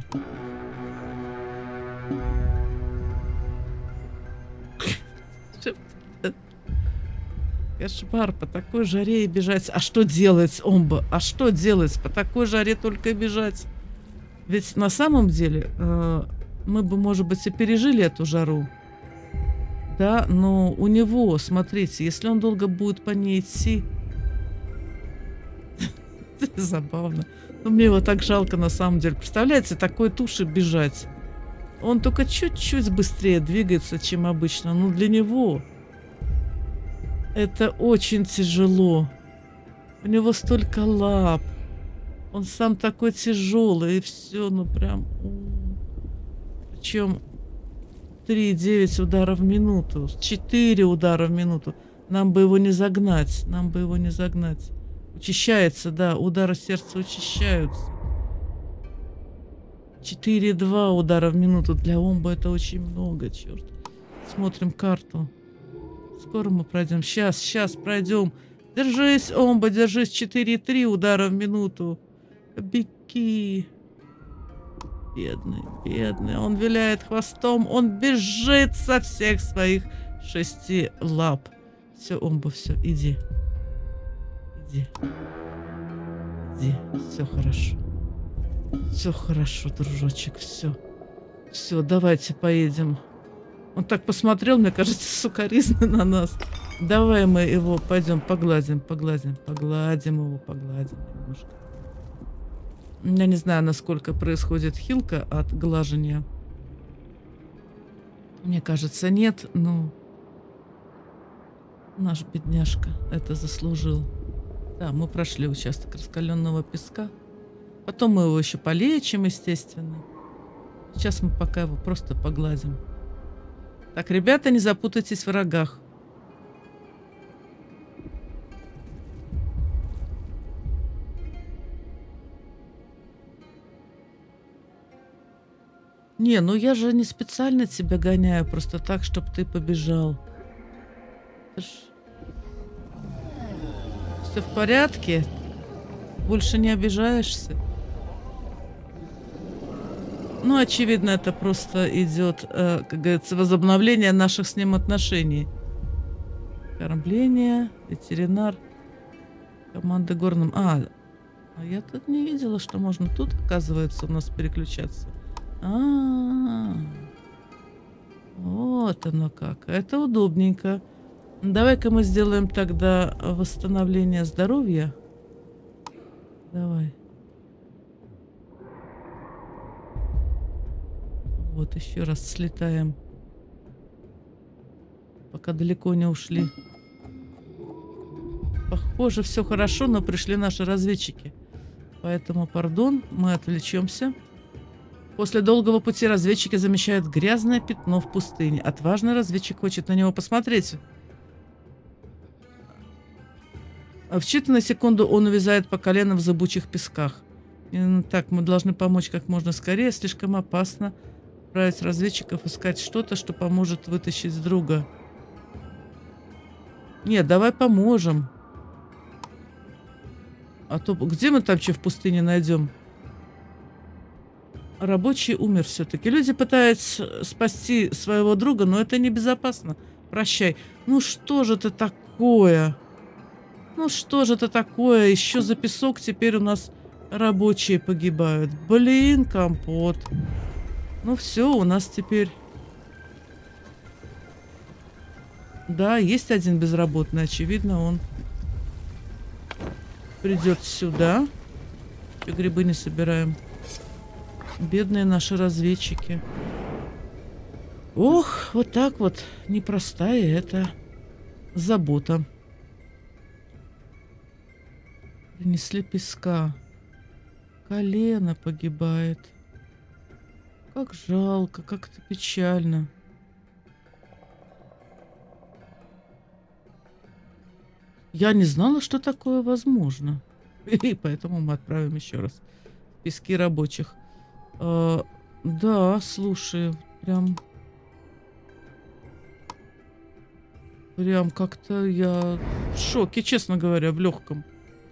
Кошмар, по такой жаре и бежать. А что делать, омба? А что делать? По такой жаре только бежать. Ведь на самом деле мы бы, может быть, и пережили эту жару. Да, но у него, смотрите, если он долго будет по ней идти... Забавно. Но мне его так жалко на самом деле. Представляете, такой туши бежать. Он только чуть-чуть быстрее двигается, чем обычно. Но для него это очень тяжело. У него столько лап. Он сам такой тяжелый. И все, ну прям... Причем 3,9 ударов в минуту. 4 удара в минуту. Нам бы его не загнать. Нам бы его не загнать. Учащается, да, удары сердца учащаются. 4,2 удара в минуту. Для омба это очень много, черт. Смотрим карту. Скоро мы пройдем. Сейчас пройдем. Держись, омба, держись. 4,3 удара в минуту. Беги. Бедный. Он виляет хвостом. Он бежит со всех своих 6 лап. Все, омба, все, иди. Иди. Все хорошо. Все хорошо, дружочек, все. Все, давайте поедем. Он так посмотрел, мне кажется, сукоризно на нас. Давай мы его пойдем погладим его, погладим немножко. Я не знаю, насколько происходит хилка от глажения. Мне кажется, нет, но наш бедняжка это заслужил. Да, мы прошли участок раскаленного песка. Потом мы его еще полечим, естественно. Сейчас мы пока его просто погладим. Так, ребята, не запутайтесь в рогах. Не, ну я же не специально тебя гоняю, просто так, чтобы ты побежал. Все в порядке? Больше не обижаешься? Ну, очевидно, это просто идет, как говорится, возобновление наших с ним отношений. Кормление, ветеринар, команда горным. А я тут не видела, что можно тут, оказывается, у нас переключаться. Вот оно как. Это удобненько. Давай-ка мы сделаем тогда восстановление здоровья. Давай. Вот, еще раз слетаем. Пока далеко не ушли. Похоже, все хорошо, но пришли наши разведчики. Поэтому, пардон, мы отвлечемся. После долгого пути разведчики замечают грязное пятно в пустыне. Отважный разведчик хочет на него посмотреть. В считанные секунды он увязает по колено в зыбучих песках. Так, мы должны помочь как можно скорее. Слишком опасно отправить разведчиков искать что-то, что поможет вытащить друга. Нет, давай поможем. А то где мы там что в пустыне найдем? Рабочий умер все-таки. Люди пытаются спасти своего друга, но это небезопасно. Прощай. Ну что же это такое? Ну что же это такое? Еще за песок теперь у нас рабочие погибают. Блин, компот. Ну все, у нас теперь... Да, есть один безработный. Очевидно, он придет сюда. Еще грибы не собираем. Бедные наши разведчики. Ох, вот так вот. Непростая это забота. Принесли песка. Колено погибает. Как жалко, как это печально. Я не знала, что такое возможно. И поэтому мы отправим еще раз пески рабочих. Да, слушай, прям как-то я в шоке, честно говоря, в легком.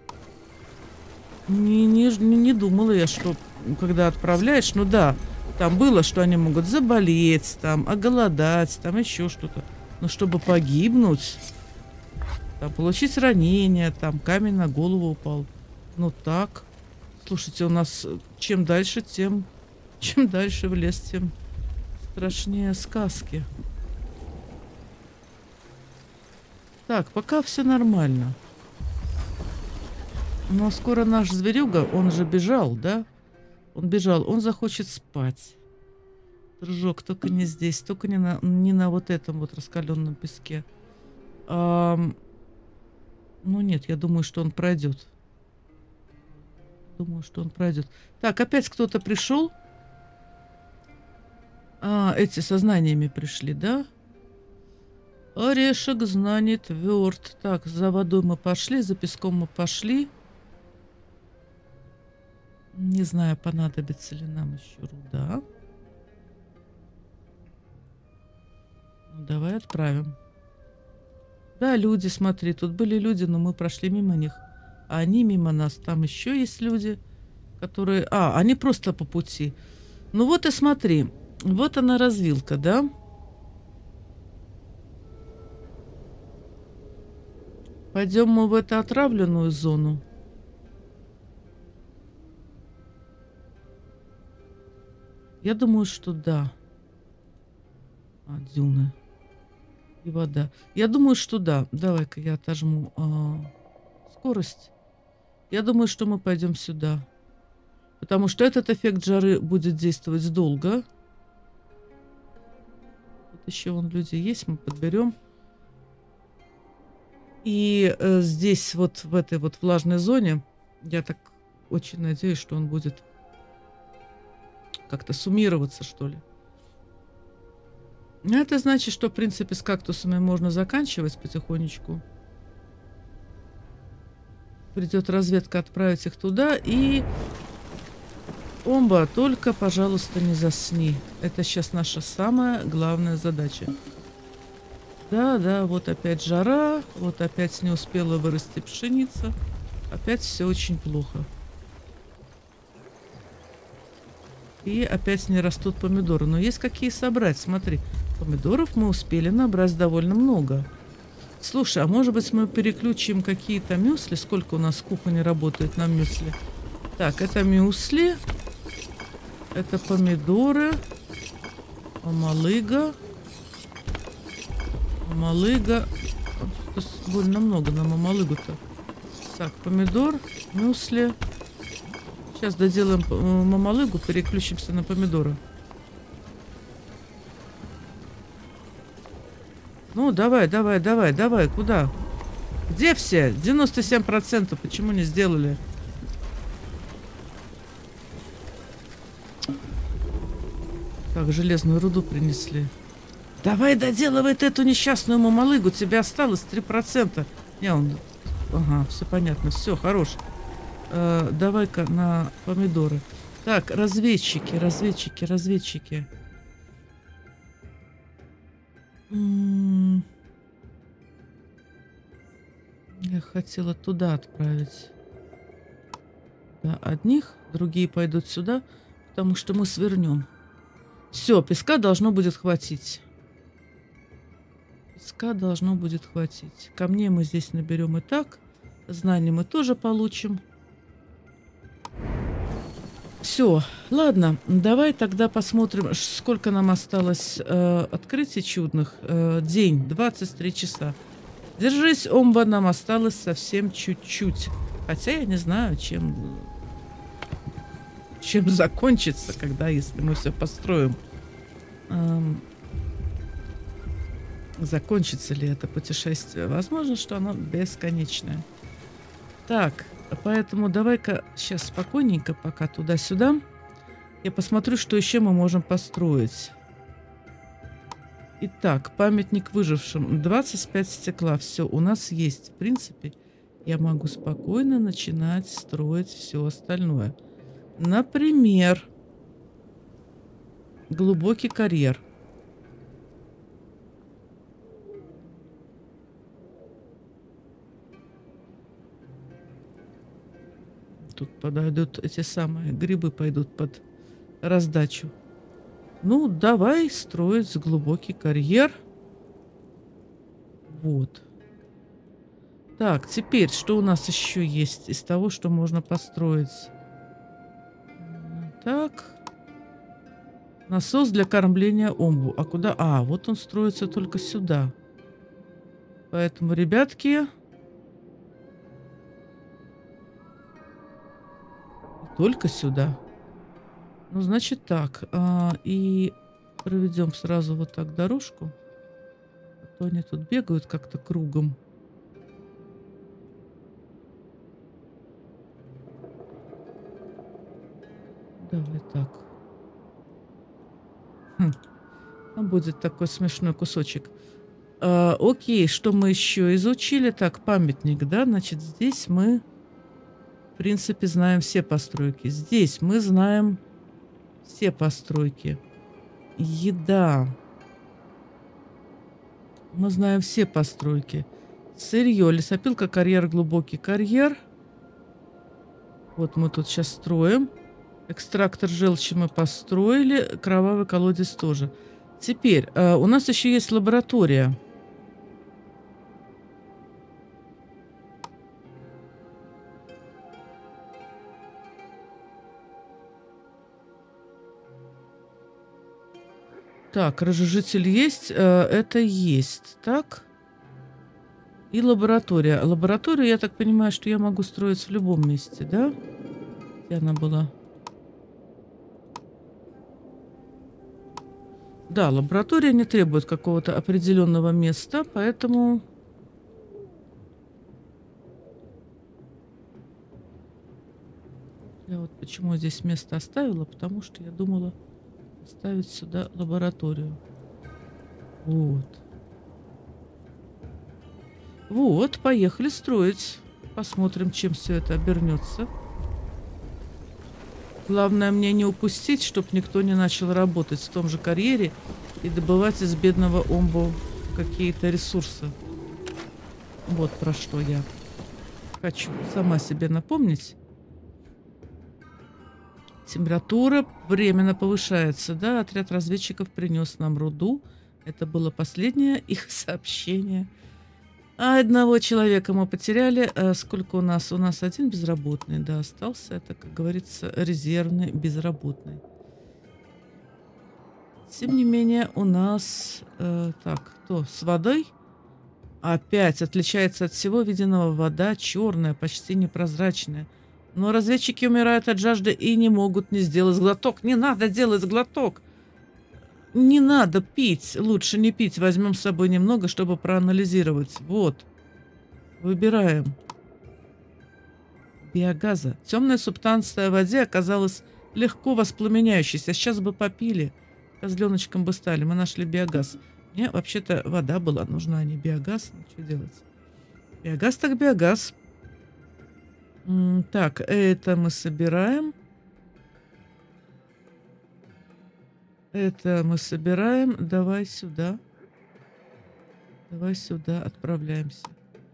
Не думала я, что когда отправляешь, ну да, там было, что они могут заболеть, там, оголодать, там еще что-то. Но чтобы погибнуть, там, получить ранение, там, камень на голову упал. Ну так. Слушайте, у нас чем дальше в лес, тем страшнее сказки. Так, пока все нормально. Но скоро наш зверюга, он же бежал, да? Он бежал, он захочет спать. Дружок, только не здесь, только не на вот этом вот раскаленном песке. Ну нет, я думаю, что он пройдет. Думаю, что он пройдет. Так, опять кто-то пришел. Эти со знаниями пришли, да? Орешек знаний тверд. Так, за водой мы пошли, за песком мы пошли. Не знаю, понадобится ли нам еще руда. Ну, давай отправим. Да, люди, смотри, тут были люди, но мы прошли мимо них. А они мимо нас. Там еще есть люди, которые... они просто по пути. Ну вот и смотри. Вот она развилка, да? Пойдем мы в эту отравленную зону. Я думаю, что да. Дюны и вода. Я думаю, что да. Давай-ка я отожму скорость. Я думаю, что мы пойдем сюда. Потому что этот эффект жары будет действовать долго. Тут еще вон люди есть, мы подберем. И здесь, вот в этой вот влажной зоне, я так очень надеюсь, что он будет как-то суммироваться, что ли. Это значит, что, в принципе, с кактусами можно заканчивать потихонечку. Придет разведка отправить их туда. И... Омба, только, пожалуйста, не засни. Это сейчас наша самая главная задача. Да, вот опять жара. Вот опять не успела вырасти пшеница. Опять все очень плохо. И опять не растут помидоры. Но есть какие собрать. Смотри, помидоров мы успели набрать довольно много. Слушай, а может быть мы переключим какие-то мюсли? Сколько у нас в кухне работает на мюсли? Так, это мюсли. Это помидоры. Мамалыга. Мамалыга. Больно много на мамалыгу-то. Так, помидор, мюсли. Сейчас доделаем мамалыгу, переключимся на помидоры. Ну, давай, куда? Где все? 97%. Почему не сделали? Так, железную руду принесли. Давай доделывай эту несчастную мамалыгу. Тебе осталось 3%. Не, он... Ага, все понятно. Все, хорош. Давай-ка на помидоры. Так, разведчики. Я хотела туда отправить. Да, одних, другие пойдут сюда, потому что мы свернем. Все, песка должно будет хватить. Песка должно будет хватить. Камней мы здесь наберем и так. Знаний мы тоже получим. Все, ладно, давай тогда посмотрим, сколько нам осталось открытий чудных. День, 23 часа. Держись, Омба, нам осталось совсем чуть-чуть. Хотя я не знаю, чем закончится, когда, если мы все построим. Закончится ли это путешествие? Возможно, что оно бесконечное. Так, поэтому давай-ка сейчас спокойненько пока туда-сюда. Я посмотрю, что еще мы можем построить. Итак, памятник выжившим. 25 стекла. Все у нас есть. В принципе, я могу спокойно начинать строить все остальное. Например, глубокий карьер. Тут подойдут эти самые грибы, пойдут под раздачу. Ну, давай строить глубокий карьер. Вот. Так, теперь, что у нас еще есть из того, что можно построить? Так. Насос для кормления омбу. А куда? А, вот он строится только сюда. Поэтому, ребятки... Только сюда. Ну, значит так. И проведем сразу вот так дорожку. А то они тут бегают как-то кругом. Давай так. Там будет такой смешной кусочек. Окей, что мы еще изучили? Так, памятник, да? Значит, здесь мы, в принципе, знаем все постройки. Здесь мы знаем все постройки. Еда. Мы знаем все постройки. Сырье, лесопилка, карьер, глубокий карьер. Вот мы тут сейчас строим. Экстрактор желчи мы построили. Кровавый колодец тоже. Теперь у нас еще есть лаборатория. Так, разжижитель есть. Это есть. Так. И лаборатория. Лабораторию, я так понимаю, что я могу строить в любом месте, да? Где она была? Да, лаборатория не требует какого-то определенного места, поэтому... Я вот почему здесь место оставила, потому что я думала ставить сюда лабораторию. Вот. Вот, поехали строить. Посмотрим, чем все это обернется. Главное мне не упустить, чтобы никто не начал работать в том же карьере и добывать из бедного Омбо какие-то ресурсы. Вот про что я хочу сама себе напомнить. Температура временно повышается. Да, отряд разведчиков принес нам руду. Это было последнее их сообщение. А одного человека мы потеряли. Сколько у нас? У нас один безработный, да, остался. Это, как говорится, резервный безработный. Тем не менее, у нас... так, кто? С водой? Опять отличается от всего виденного. Вода черная, почти непрозрачная. Но разведчики умирают от жажды и не могут не сделать глоток. Не надо делать глоток. Не надо пить. Лучше не пить. Возьмем с собой немного, чтобы проанализировать. Вот. Выбираем. Биогаза. Темная субстанция в воде оказалась легко воспламеняющейся. Сейчас бы попили. Козленочком бы стали. Мы нашли биогаз. Мне вообще-то вода была нужна, а не биогаз. Ну, что делать? Биогаз так биогаз. Так, это мы собираем. Это мы собираем. Давай сюда. Давай сюда отправляемся.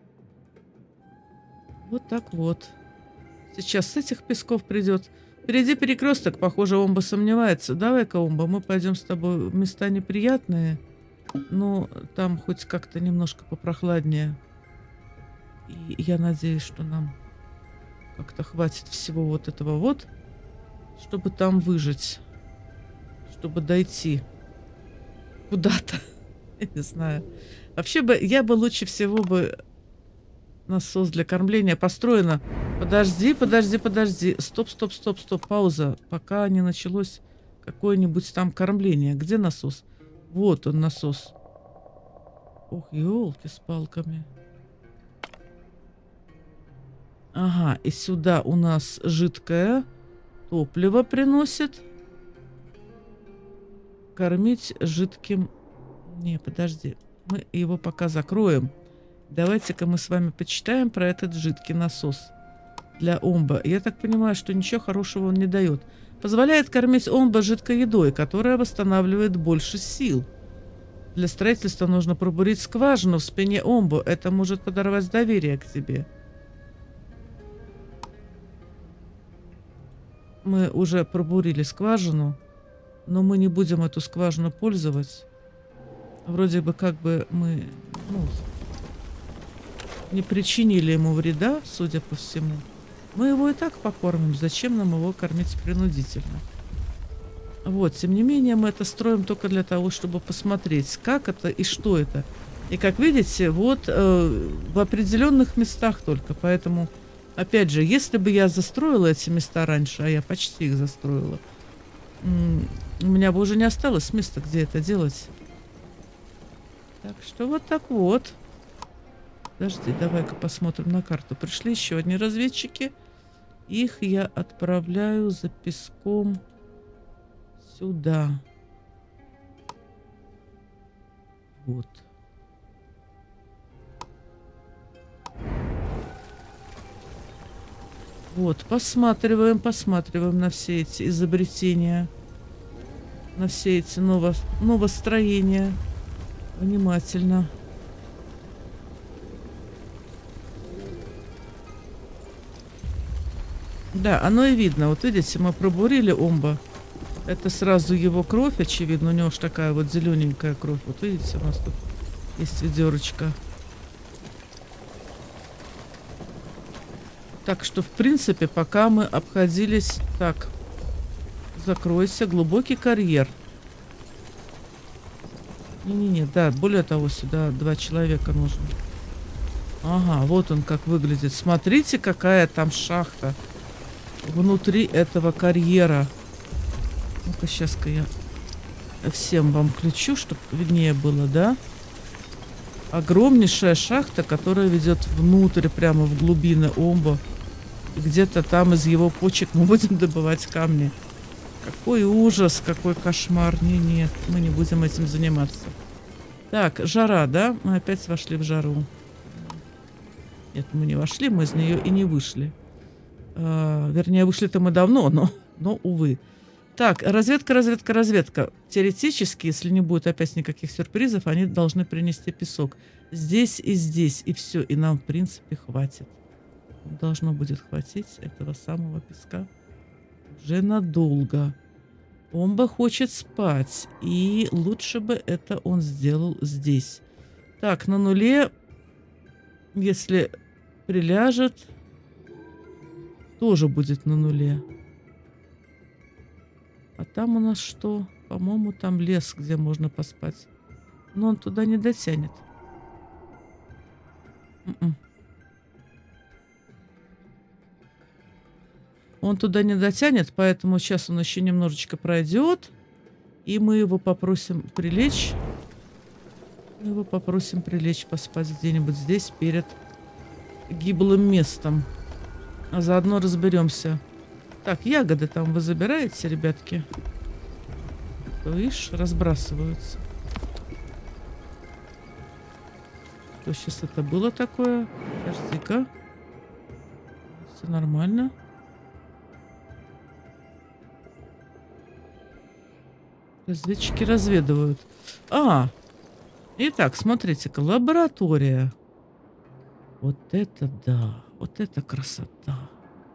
Вот так вот. Сейчас с этих песков придет. Впереди перекресток. Похоже, Омба сомневается. Давай-ка, Омба, мы пойдем с тобой в места неприятные. Но там хоть как-то немножко попрохладнее. И я надеюсь, что нам как-то хватит всего вот этого вот, чтобы там выжить. Чтобы дойти куда-то. Я не знаю. Вообще бы, я бы лучше всего бы насос для кормления построена. Подожди, подожди, подожди. Стоп, стоп, стоп, стоп. Пауза. Пока не началось какое-нибудь там кормление. Где насос? Вот он, насос. Ох, елки с палками. Ага, и сюда у нас жидкое топливо приносит. Кормить жидким... Не, подожди. Мы его пока закроем. Давайте-ка мы с вами почитаем про этот жидкий насос для Омба. Я так понимаю, что ничего хорошего он не дает. Позволяет кормить Омба жидкой едой, которая восстанавливает больше сил. Для строительства нужно пробурить скважину в спине Омба. Это может подорвать доверие к тебе. Мы уже пробурили скважину, но мы не будем эту скважину пользовать. Вроде бы как бы мы не причинили ему вреда, судя по всему. Мы его и так покормим. Зачем нам его кормить принудительно? Вот, тем не менее, мы это строим только для того, чтобы посмотреть, как это и что это. И как видите, вот в определенных местах только. Поэтому, опять же, если бы я застроила эти места раньше, а я почти их застроила, у меня бы уже не осталось места, где это делать. Так что вот так вот. Подожди, давай-ка посмотрим на карту. Пришли еще одни разведчики. Их я отправляю за песком сюда. Вот. Вот, посматриваем на все эти изобретения, на все эти новостроения. Внимательно. Да, оно и видно. Вот видите, мы пробурили Омба. Это сразу его кровь, очевидно. У него уж такая вот зелененькая кровь. Вот видите, у нас тут есть ведерочка. Так что, в принципе, пока мы обходились... Так, закройся. Глубокий карьер. Не-не-не, да, более того, сюда 2 человека нужно. Ага, вот он как выглядит. Смотрите, какая там шахта внутри этого карьера. Ну-ка, сейчас-ка я всем вам включу, чтобы виднее было, да? Огромнейшая шахта, которая ведет внутрь, прямо в глубины Омбо. И где-то там из его почек мы будем добывать камни. Какой ужас, какой кошмар. Нет, мы не будем этим заниматься. Так, жара, да? Мы опять вошли в жару. Нет, мы не вошли, мы из нее и не вышли. Вернее, вышли-то мы давно, но увы. Так, разведка. Теоретически, если не будет опять никаких сюрпризов, они должны принести песок. Здесь, и все. И нам, в принципе, хватит. Должно будет хватить этого самого песка уже надолго. Омба хочет спать, и лучше бы это он сделал здесь. Так, на нуле, если приляжет, тоже будет на нуле. А там у нас что? По-моему, там лес, где можно поспать. Но он туда не дотянет. Он туда не дотянет, поэтому сейчас он еще немножечко пройдет. И мы его попросим прилечь. Поспать где-нибудь здесь, перед гиблым местом. А заодно разберемся. Так, ягоды там вы забираете, ребятки? Видишь, разбрасываются. Что сейчас это было такое? Подожди-ка. Все нормально. Разведчики разведывают. Итак, смотрите-ка, лаборатория. Вот это да, вот это красота.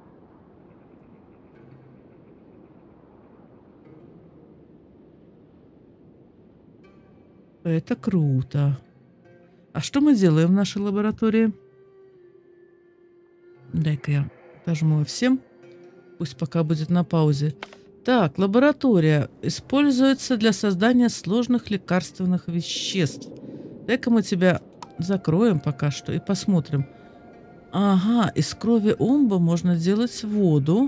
Это круто. А что мы делаем в нашей лаборатории? Дай-ка я нажму всем. Пусть пока будет на паузе. Так, лаборатория используется для создания сложных лекарственных веществ. Дай-ка мы тебя закроем пока что и посмотрим. Ага, из крови омба можно делать воду.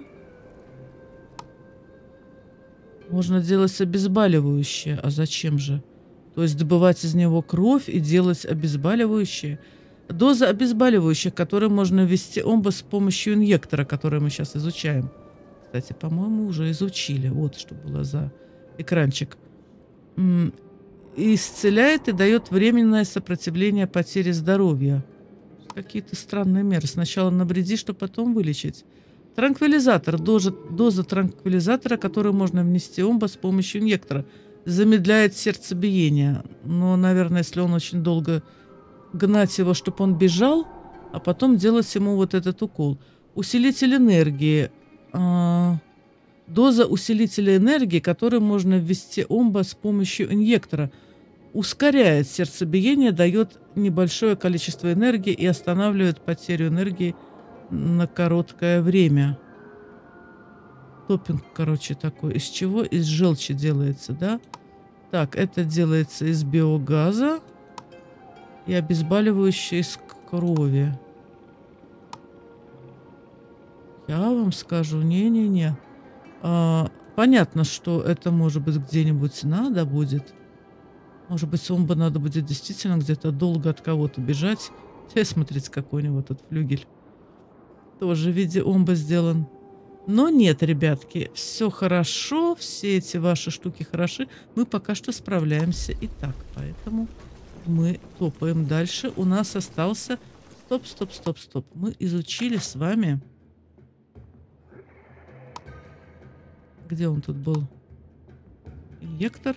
Можно делать обезболивающее. А зачем же? То есть добывать из него кровь и делать обезболивающее. Доза обезболивающих, которые можно ввести омба с помощью инъектора, который мы сейчас изучаем. Кстати, по-моему, уже изучили. Вот что было за экранчик. Исцеляет и дает временное сопротивление потере здоровья. Какие-то странные меры. Сначала навреди, чтобы потом вылечить. Транквилизатор. Доза транквилизатора, которую можно внести омба с помощью инъектора. Замедляет сердцебиение. Но, наверное, если он очень долго гнать его, чтобы он бежал, а потом делать ему вот этот укол. Усилитель энергии. Доза усилителя энергии, которую можно ввести омба с помощью инъектора. Ускоряет сердцебиение, дает небольшое количество энергии и останавливает потерю энергии на короткое время. Топпинг, короче, такой. Из чего? Из желчи делается, да? Так, это делается из биогаза и обезболивающее из крови. Я вам скажу, не-не-не. Понятно, что это, может быть, где-нибудь надо будет. Может быть, омба надо будет действительно где-то долго от кого-то бежать. Смотрите, какой у него тут флюгель. Тоже в виде омба сделан. Но нет, ребятки, все хорошо, все эти ваши штуки хороши. Мы пока что справляемся и так, поэтому мы топаем дальше. У нас остался... Стоп. Мы изучили с вами... Где он тут был? Инъектор.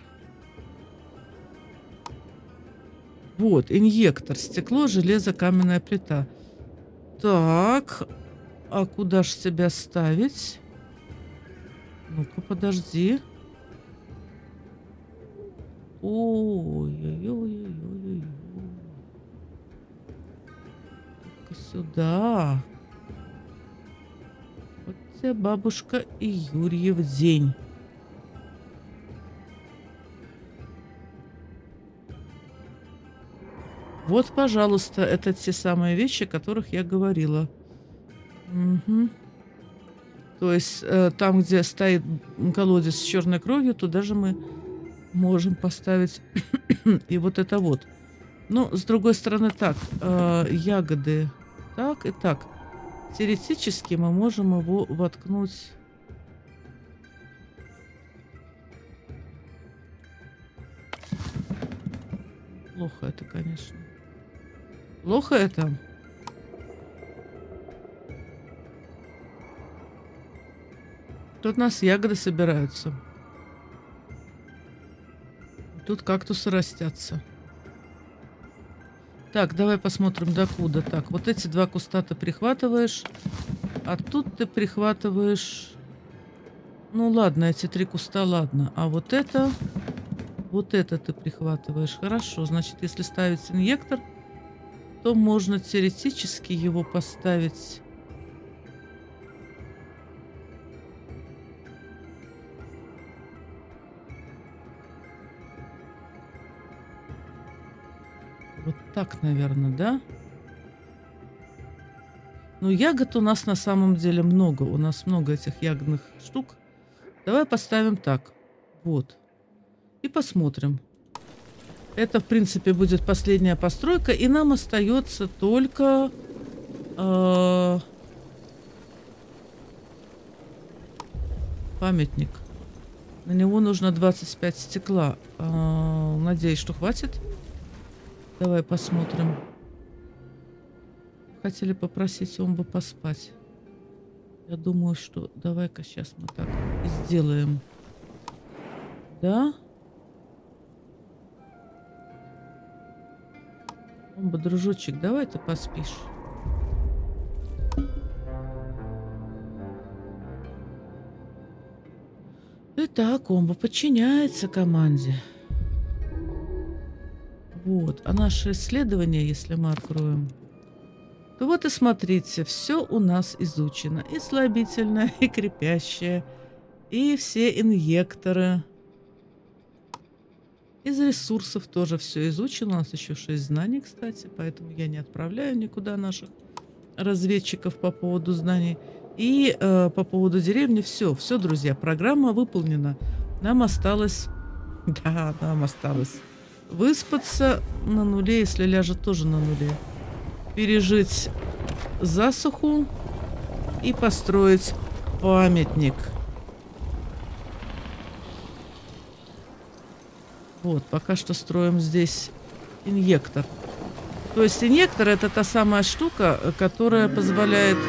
Вот, инъектор. Стекло, железо, каменная плита. Так... А куда ж себя ставить? Ну-ка, подожди. Ой-ой-ой-ой-ой-ой. Только сюда. Вот тебе бабушка и Юрьев день. Вот, пожалуйста, это те самые вещи, о которых я говорила. Мгм. То есть там, где стоит колодец с черной кровью, туда же мы можем поставить и вот это вот. Ну, с другой стороны, так, ягоды так и так. Теоретически мы можем его воткнуть. Плохо это, конечно. Плохо это. Тут у нас ягоды собираются. Тут кактусы растятся. Так, давай посмотрим, докуда. Так, вот эти два куста ты прихватываешь. А тут ты прихватываешь... Ну ладно, эти 3 куста, ладно. А вот это ты прихватываешь. Хорошо, значит, если ставить инъектор, то можно теоретически его поставить... Вот так, наверное, да? Ну, ягод у нас на самом деле много. У нас много этих ягодных штук. Давай поставим так. Вот. И посмотрим. Это, в принципе, будет последняя постройка. И нам остается только... памятник. На него нужно 25 стекла. Надеюсь, что хватит. Давай посмотрим. Хотели попросить Омбу поспать. Я думаю, что давай-ка сейчас мы так и сделаем. Да? Омба, дружочек, давай ты поспишь. Итак, Омба подчиняется команде. Вот. А наше исследование, если мы откроем, то вот и смотрите, все у нас изучено. И слабительное, и крепящее, и все инъекторы. Из ресурсов тоже все изучено. У нас еще 6 знаний, кстати, поэтому я не отправляю никуда наших разведчиков по поводу знаний. И по поводу деревни все, друзья, программа выполнена. Нам осталось... Да, нам осталось выспаться на нуле, если ляжет тоже на нуле. Пережить засуху и построить памятник. Вот, пока что строим здесь инъектор. То есть инъектор — это та самая штука, которая позволяет...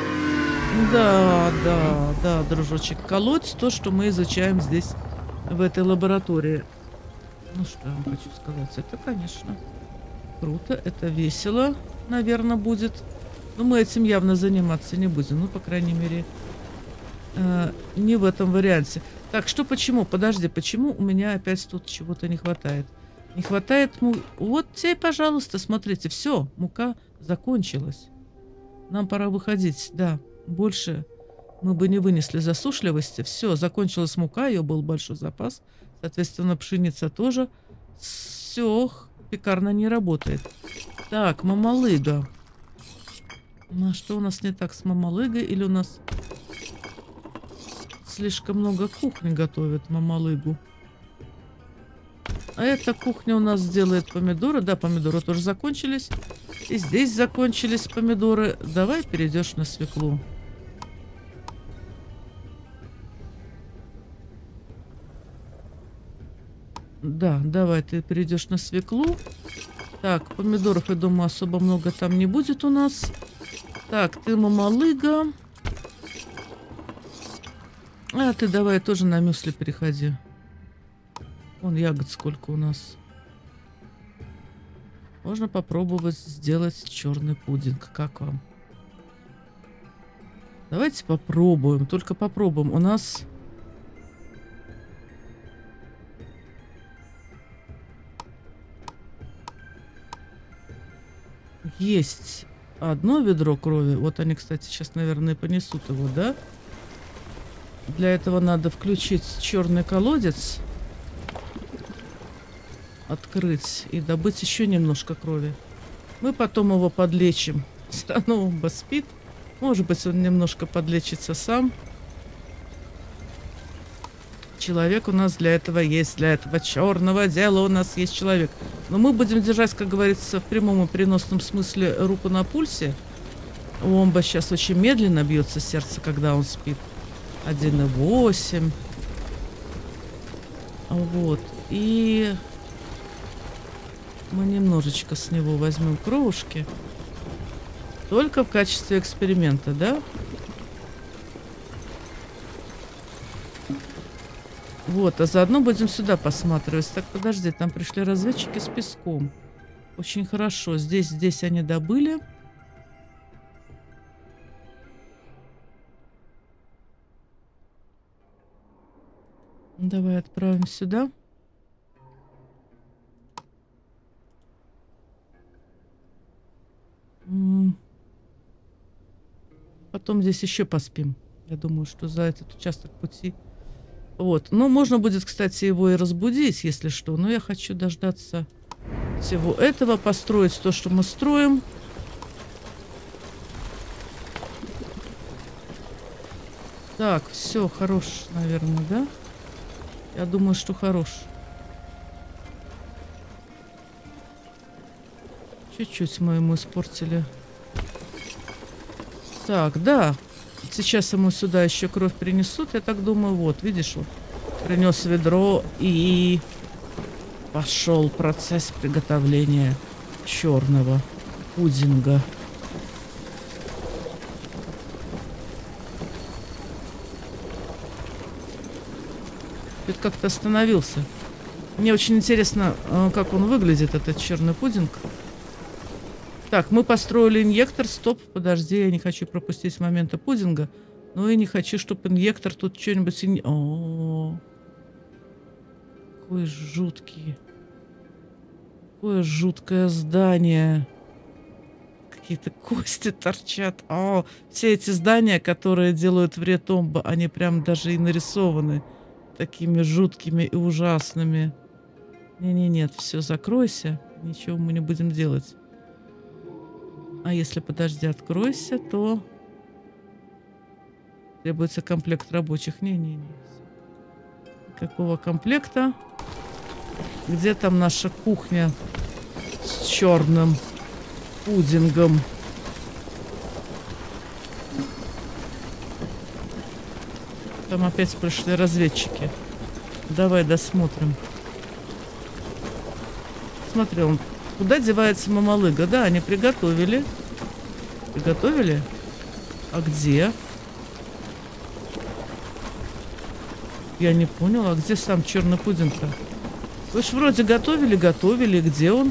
Да, дружочек, колоть то, что мы изучаем здесь, в этой лаборатории. Ну, что я вам хочу сказать. Это, конечно, круто, это весело, наверное, будет. Но мы этим явно заниматься не будем. Ну, по крайней мере, не в этом варианте. Так, что почему? Подожди, почему у меня опять тут чего-то не хватает? Не хватает... Вот тебе, пожалуйста, смотрите. Все, мука закончилась. Нам пора выходить, да. Больше мы бы не вынесли засушливости. Все, закончилась мука, ее был большой запас. Соответственно, пшеница тоже. Все, пекарня не работает. Так, мамалыга. Ну, что у нас не так с мамалыгой? Или у нас слишком много кухни готовят мамалыгу? А эта кухня у нас сделает помидоры. Да, помидоры тоже закончились. И здесь закончились помидоры. Давай перейдешь на свеклу. Да, давай ты перейдешь на свеклу. Так, помидоров, я думаю, особо много там не будет у нас. Так, ты мамалыга. А ты давай тоже на мюсли переходи. Вон ягод сколько у нас. Можно попробовать сделать черный пудинг. Как вам? Давайте попробуем. Только попробуем. У нас... есть одно ведро крови. Вот они, кстати, сейчас, наверное, понесут его, да? Для этого надо включить черный колодец. Открыть и добыть еще немножко крови. Мы потом его подлечим. Все равно Омба спит. Может быть, он немножко подлечится сам. Человек у нас для этого есть. Для этого черного дела у нас есть человек. Но мы будем держать, как говорится, в прямом и переносном смысле руку на пульсе. У Омба сейчас очень медленно бьется сердце, когда он спит. 1,8. Вот. И мы немножечко с него возьмем кровушки. Только в качестве эксперимента, да? Вот, а заодно будем сюда посматривать. Так, подожди, там пришли разведчики с песком. Очень хорошо. Здесь они добыли. Давай отправим сюда. Потом здесь еще поспим. Я думаю, что за этот участок пути. Вот. Ну, можно будет, кстати, его и разбудить, если что. Но я хочу дождаться всего этого, построить то, что мы строим. Так, все, хорош, наверное, да? Я думаю, что хорош. Чуть-чуть мы ему испортили. Так, да. Сейчас ему сюда еще кровь принесут. Я так думаю, вот, видишь, вот. Принес ведро и пошел процесс приготовления черного пудинга. Тут как-то остановился. Мне очень интересно, как он выглядит, этот черный пудинг. Так, мы построили инъектор. Стоп, подожди, я не хочу пропустить момента пудинга. Но и не хочу, чтобы инъектор тут что-нибудь... О, какой жуткий. Какое жуткое здание. Какие-то кости торчат. О, все эти здания, которые делают вред Омба, они прям даже и нарисованы такими жуткими и ужасными. Не-не-нет, все, закройся. Ничего мы не будем делать. А если, подожди, откройся, то требуется комплект рабочих. Не-не-не. Какого комплекта? Где там наша кухня с черным пудингом? Там опять пришли разведчики. Давай досмотрим. Смотри, он... Куда девается мамалыга? Да, они приготовили. Приготовили? А где? Я не поняла, а где сам черный пудинг-то? Вы ж вроде готовили. Где он?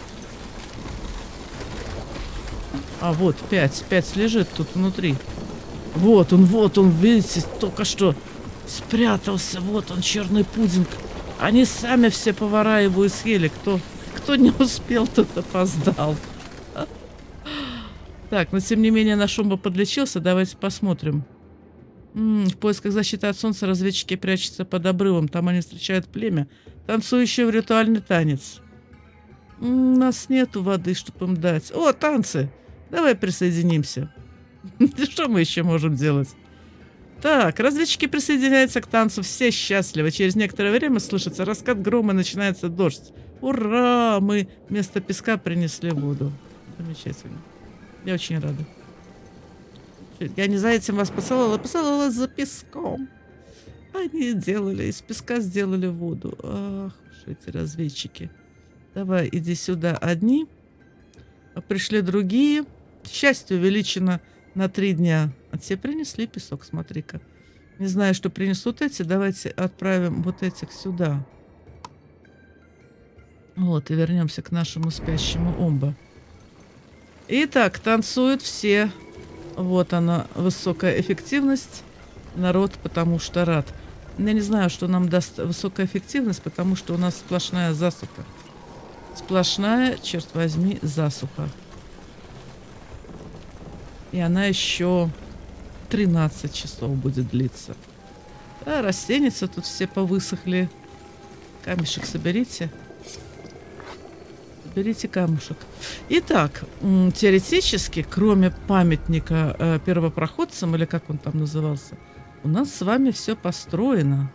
А, вот, 5 лежит тут внутри. Вот он, видите, только что спрятался. Вот он, черный пудинг. Они сами все повара его и съели. Кто не успел, тот опоздал. Так, но тем не менее наш Омба подлечился. Давайте посмотрим. В поисках защиты от солнца разведчики прячутся под обрывом. Там они встречают племя, танцующее в ритуальный танец. У нас нету воды, чтобы им дать. О, танцы! Давай присоединимся. Что мы еще можем делать? Так, разведчики присоединяются к танцу. Все счастливы. Через некоторое время слышится раскат грома и начинается дождь. Ура! Мы вместо песка принесли воду. Замечательно. Я очень рада. Я не за этим вас посылала за песком. Они делали, из песка сделали воду. Ах уж эти разведчики. Давай, иди сюда одни. А пришли другие. Счастье увеличено на 3 дня. А те принесли песок, смотри-ка. Не знаю, что принесут эти. Давайте отправим вот этих сюда. Вот, и вернемся к нашему спящему Омба. Итак, танцуют все. Вот она, высокая эффективность. Народ, потому что рад. Я не знаю, что нам даст высокая эффективность, потому что у нас сплошная засуха. Сплошная, черт возьми, засуха. И она еще 13 часов будет длиться. Да, растеницы тут все повысохли. Камешек соберите. Берите камушек. Итак, теоретически, кроме памятника первопроходцам, или как он там назывался, у нас с вами все построено.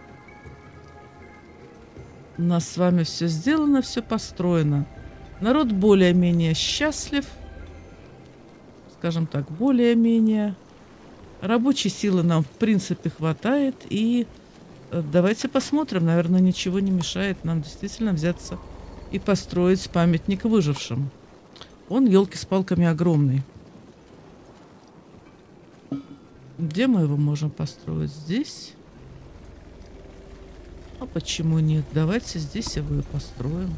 У нас с вами все сделано, все построено. Народ более-менее счастлив. Скажем так, более-менее. Рабочей силы нам, в принципе, хватает. И давайте посмотрим. Наверное, ничего не мешает нам действительно взяться и построить памятник выжившим. Он, елки с палками, огромный. Где мы его можем построить? Здесь? А почему нет? Давайте здесь его и построим.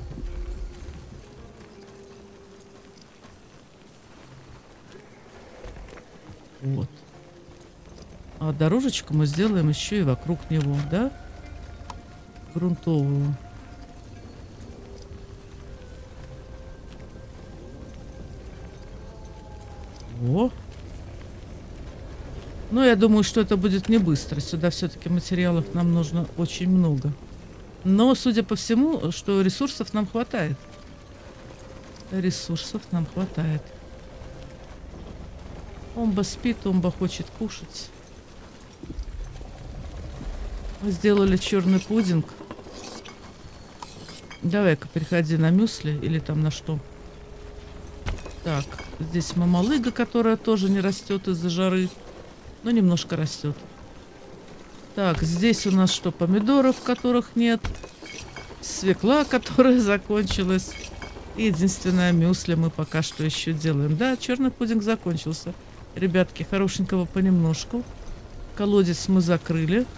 Вот. А дорожечку мы сделаем еще и вокруг него, да? Грунтовую. О! Но я думаю, что это будет не быстро. Сюда все-таки материалов нам нужно очень много. Но, судя по всему, что ресурсов нам хватает. Ресурсов нам хватает. Омба спит, Омба хочет кушать. Мы сделали черный пудинг. Давай-ка переходи на мюсли или там на что. Так, здесь мамалыга, которая тоже не растет из-за жары. Но немножко растет. Так, здесь у нас что? Помидоров, которых нет. Свекла, которая закончилась. И единственное мюсли мы пока что еще делаем. Да, черный пудинг закончился. Ребятки, хорошенького понемножку. Колодец мы закрыли.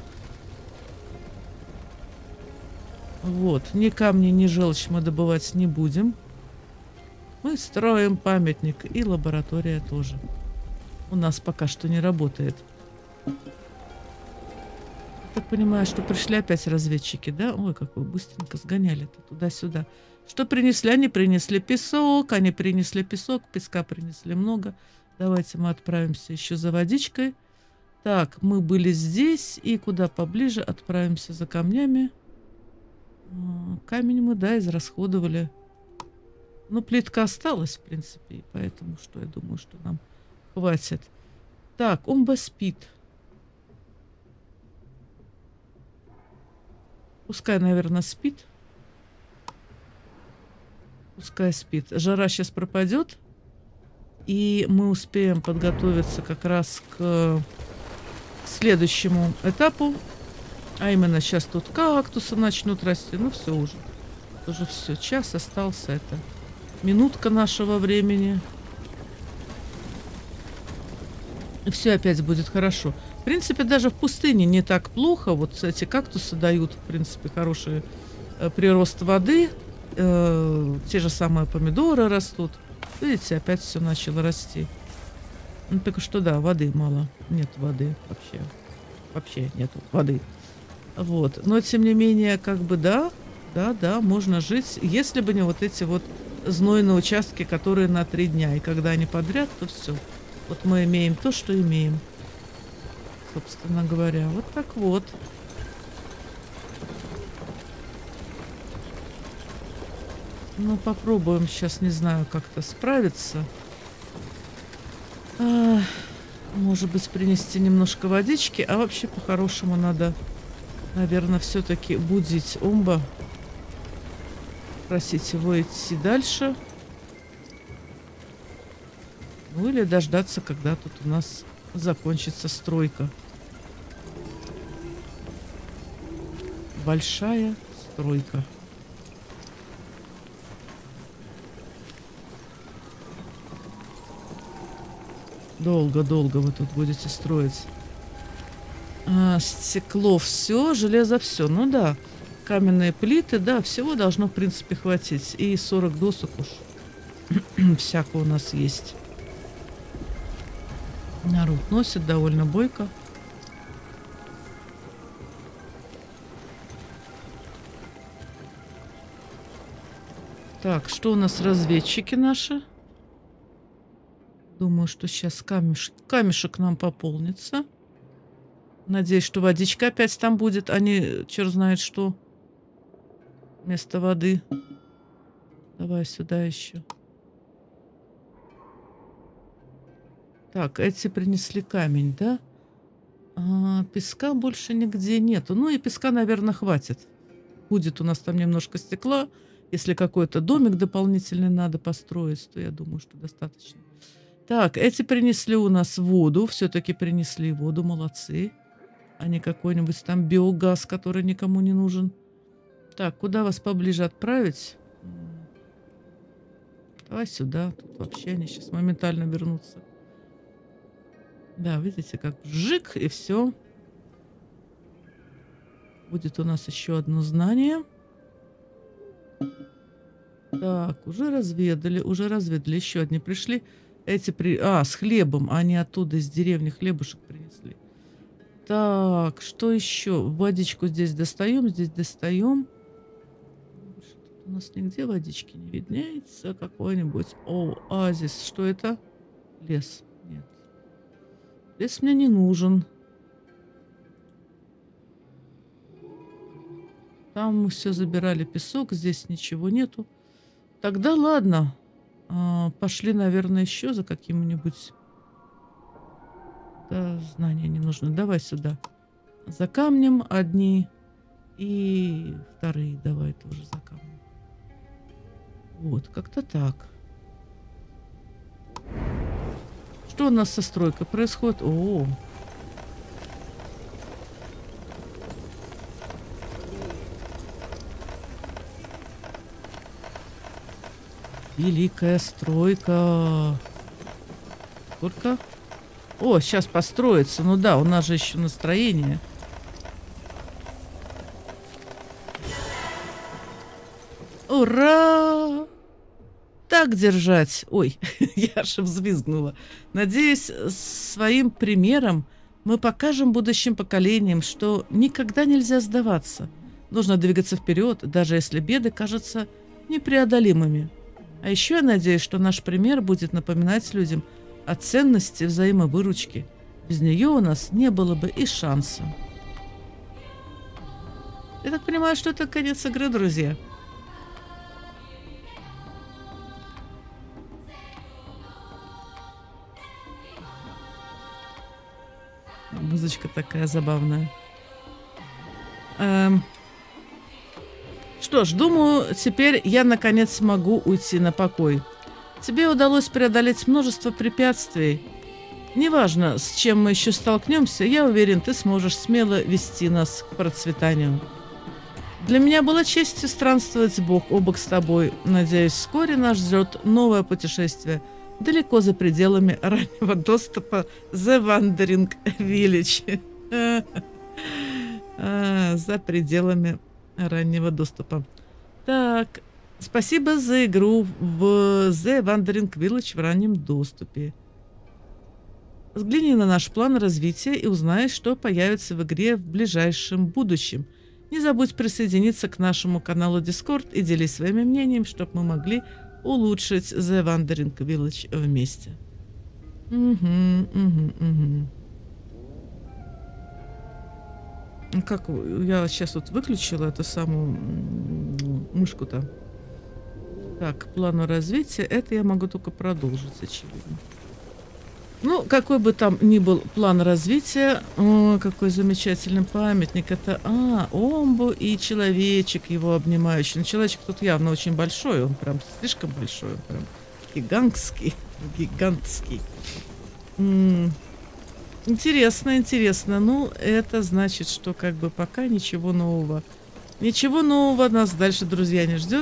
Вот. Ни камни, ни желчь мы добывать не будем. Мы строим памятник. И лаборатория тоже. У нас пока что не работает. Так понимаю, что пришли опять разведчики, да? Ой, как вы быстренько сгоняли-то туда-сюда. Что принесли? Они принесли песок. Они принесли песок. Песка принесли много. Давайте мы отправимся еще за водичкой. Так, мы были здесь. И куда поближе отправимся за камнями. Камень мы, да, израсходовали. Но плитка осталась, в принципе. И поэтому, что я думаю, что нам хватит. Так, Омба спит. Пускай, наверное, спит. Пускай спит. Жара сейчас пропадет. И мы успеем подготовиться как раз к следующему этапу. А именно сейчас тут кактусы начнут расти. Ну все уже. Уже все. Час остался. Это минутка нашего времени. И все опять будет хорошо. В принципе, даже в пустыне не так плохо. Вот эти кактусы дают, в принципе, хороший прирост воды. Те же самые помидоры растут. Видите, опять все начало расти. Ну, только что, да, воды мало. Нет воды вообще. Вообще нету воды. Вот. Но, тем не менее, как бы, да, можно жить. Если бы не вот эти вот знойные участки, которые на 3 дня. И когда они подряд, то все. Вот мы имеем то, что имеем. Собственно говоря. Вот так вот. Ну, попробуем сейчас, не знаю, как-то справиться. Может быть, принести немножко водички. А вообще, по-хорошему, надо, наверное, все-таки будить Омба. Просить его идти дальше. Ну, или дождаться, когда тут у нас закончится стройка. Большая стройка. Долго-долго вы тут будете строить. Стекло все, железо все. Ну да, каменные плиты, да, всего должно, в принципе, хватить. И 40 досок уж всякого у нас есть. Народ носит довольно бойко. Так, что у нас разведчики наши? Думаю, что сейчас камешек нам пополнится. Надеюсь, что водичка опять там будет, а не черт знает что. Вместо воды. Давай сюда еще. Так, эти принесли камень, да? Песка больше нигде нету. Ну и песка, наверное, хватит. Будет у нас там немножко стекла. Если какой-то домик дополнительный надо построить, то я думаю, что достаточно. Так, эти принесли у нас воду. Все-таки принесли воду, молодцы. А не какой-нибудь там биогаз, который никому не нужен. Так, куда вас поближе отправить? Давай сюда. Тут вообще они сейчас моментально вернутся. Да, видите, как жик, и все. Будет у нас еще одно знание. Так, уже разведали. Еще одни пришли. Эти с хлебом. Они оттуда из деревни хлебушек принесли. Так, что еще? Водичку здесь достаем, здесь достаем. Тут у нас нигде водички не виднеется. Какой-нибудь оазис. Что это? Лес. Нет. Лес мне не нужен. Там мы все забирали песок, здесь ничего нету. Тогда ладно. Пошли, наверное, еще за каким-нибудь... Да, знания не нужны. Давай сюда. За камнем одни. И вторые давай тоже за камнем. Вот, как-то так. Что у нас со стройкой происходит? О! Великая стройка. Сколько? О, сейчас построится. Ну да, у нас же еще настроение. Ура! Так держать. Ой, я аж взвизгнула. Надеюсь, своим примером мы покажем будущим поколениям, что никогда нельзя сдаваться. Нужно двигаться вперед, даже если беды кажутся непреодолимыми. А еще я надеюсь, что наш пример будет напоминать людям о ценности взаимовыручки. Без нее у нас не было бы и шанса. Я так понимаю, что это конец игры, друзья. Музычка такая забавная. Что ж, думаю, теперь я наконец смогу уйти на покой. Тебе удалось преодолеть множество препятствий. Неважно, с чем мы еще столкнемся, я уверен, ты сможешь смело вести нас к процветанию. Для меня было честью странствовать бок о бок с тобой. Надеюсь, вскоре нас ждет новое путешествие далеко за пределами раннего доступа The Wandering Village. За пределами раннего доступа. Так, спасибо за игру в The Wandering Village в раннем доступе. Взгляни на наш план развития и узнай, что появится в игре в ближайшем будущем. Не забудь присоединиться к нашему каналу Discord и делись своим мнением, чтобы мы могли улучшить The Wandering Village вместе. Как я сейчас вот выключила эту самую мышку-то. Так, плану развития. Это я могу только продолжить, очевидно. Ну, какой бы там ни был план развития, о, какой замечательный памятник. Это, Омбу и человечек его обнимающий. Но человечек тут явно очень большой, он прям слишком большой, он прям гигантский. Интересно, интересно. Ну, это значит, что как бы пока ничего нового. Ничего нового нас дальше, друзья, не ждет.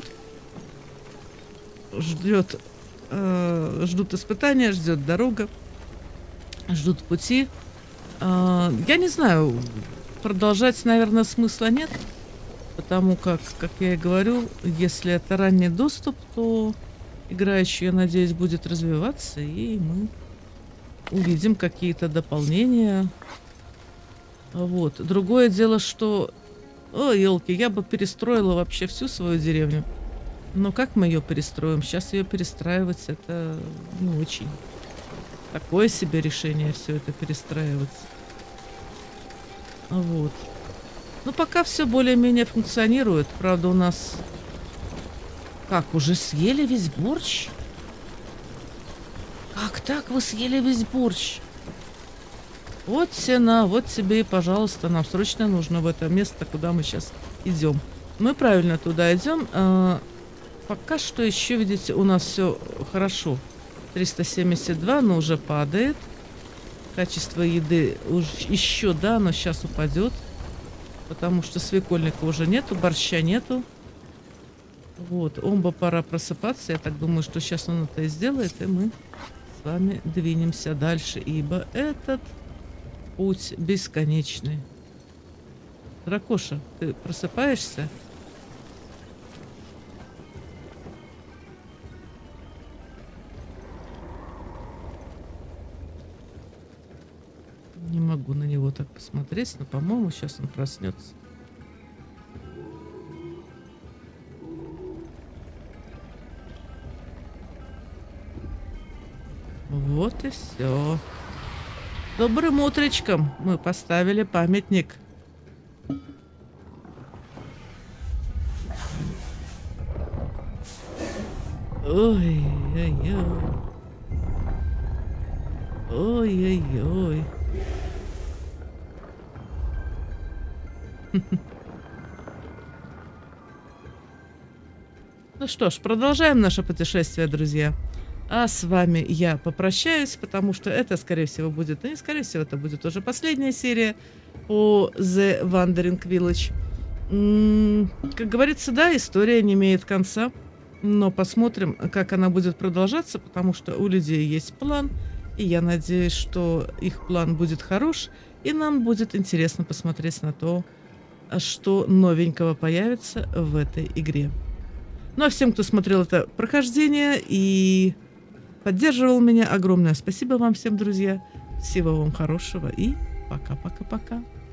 Ждут испытания, ждет дорога. Ждут пути. Я не знаю, продолжать, наверное, смысла нет. Потому как я и говорю, если это ранний доступ, то игра еще, я надеюсь, будет развиваться, и мы увидим какие-то дополнения. Вот. Другое дело, что... О, елки, я бы перестроила вообще всю свою деревню. Но как мы ее перестроим? Сейчас ее перестраивать, это не очень. Такое себе решение все это перестраивать. Вот. Ну, пока все более-менее функционирует. Правда, у нас Как, уже съели весь борщ? Как так вы съели весь борщ? Вот сена, вот тебе и, пожалуйста, нам срочно нужно в это место, куда мы сейчас идем. Мы правильно туда идем. Пока что еще, видите, у нас все хорошо. 372, но уже падает. Качество еды еще, да, но сейчас упадет. Потому что свекольника уже нету, борща нету. Вот, Омба пора просыпаться. Я так думаю, что сейчас он это и сделает, и мы с вами двинемся дальше, ибо этот путь бесконечный. Дракоша, ты просыпаешься? Не могу на него так посмотреть, но, по-моему, сейчас он проснется. Вот и все. Добрым утречком мы поставили памятник. Ой-ой-ой. Ой-ой-ой. Ну что ж, продолжаем наше путешествие, друзья. А с вами я попрощаюсь, потому что это, скорее всего, будет... Ну, не скорее всего, это будет уже последняя серия по The Wandering Village. Как говорится, да, история не имеет конца. Но посмотрим, как она будет продолжаться, потому что у людей есть план. И я надеюсь, что их план будет хорош. И нам будет интересно посмотреть на то, что новенького появится в этой игре. Ну а всем, кто смотрел это прохождение и поддерживал меня, огромное спасибо вам всем, друзья. Всего вам хорошего и пока-пока-пока.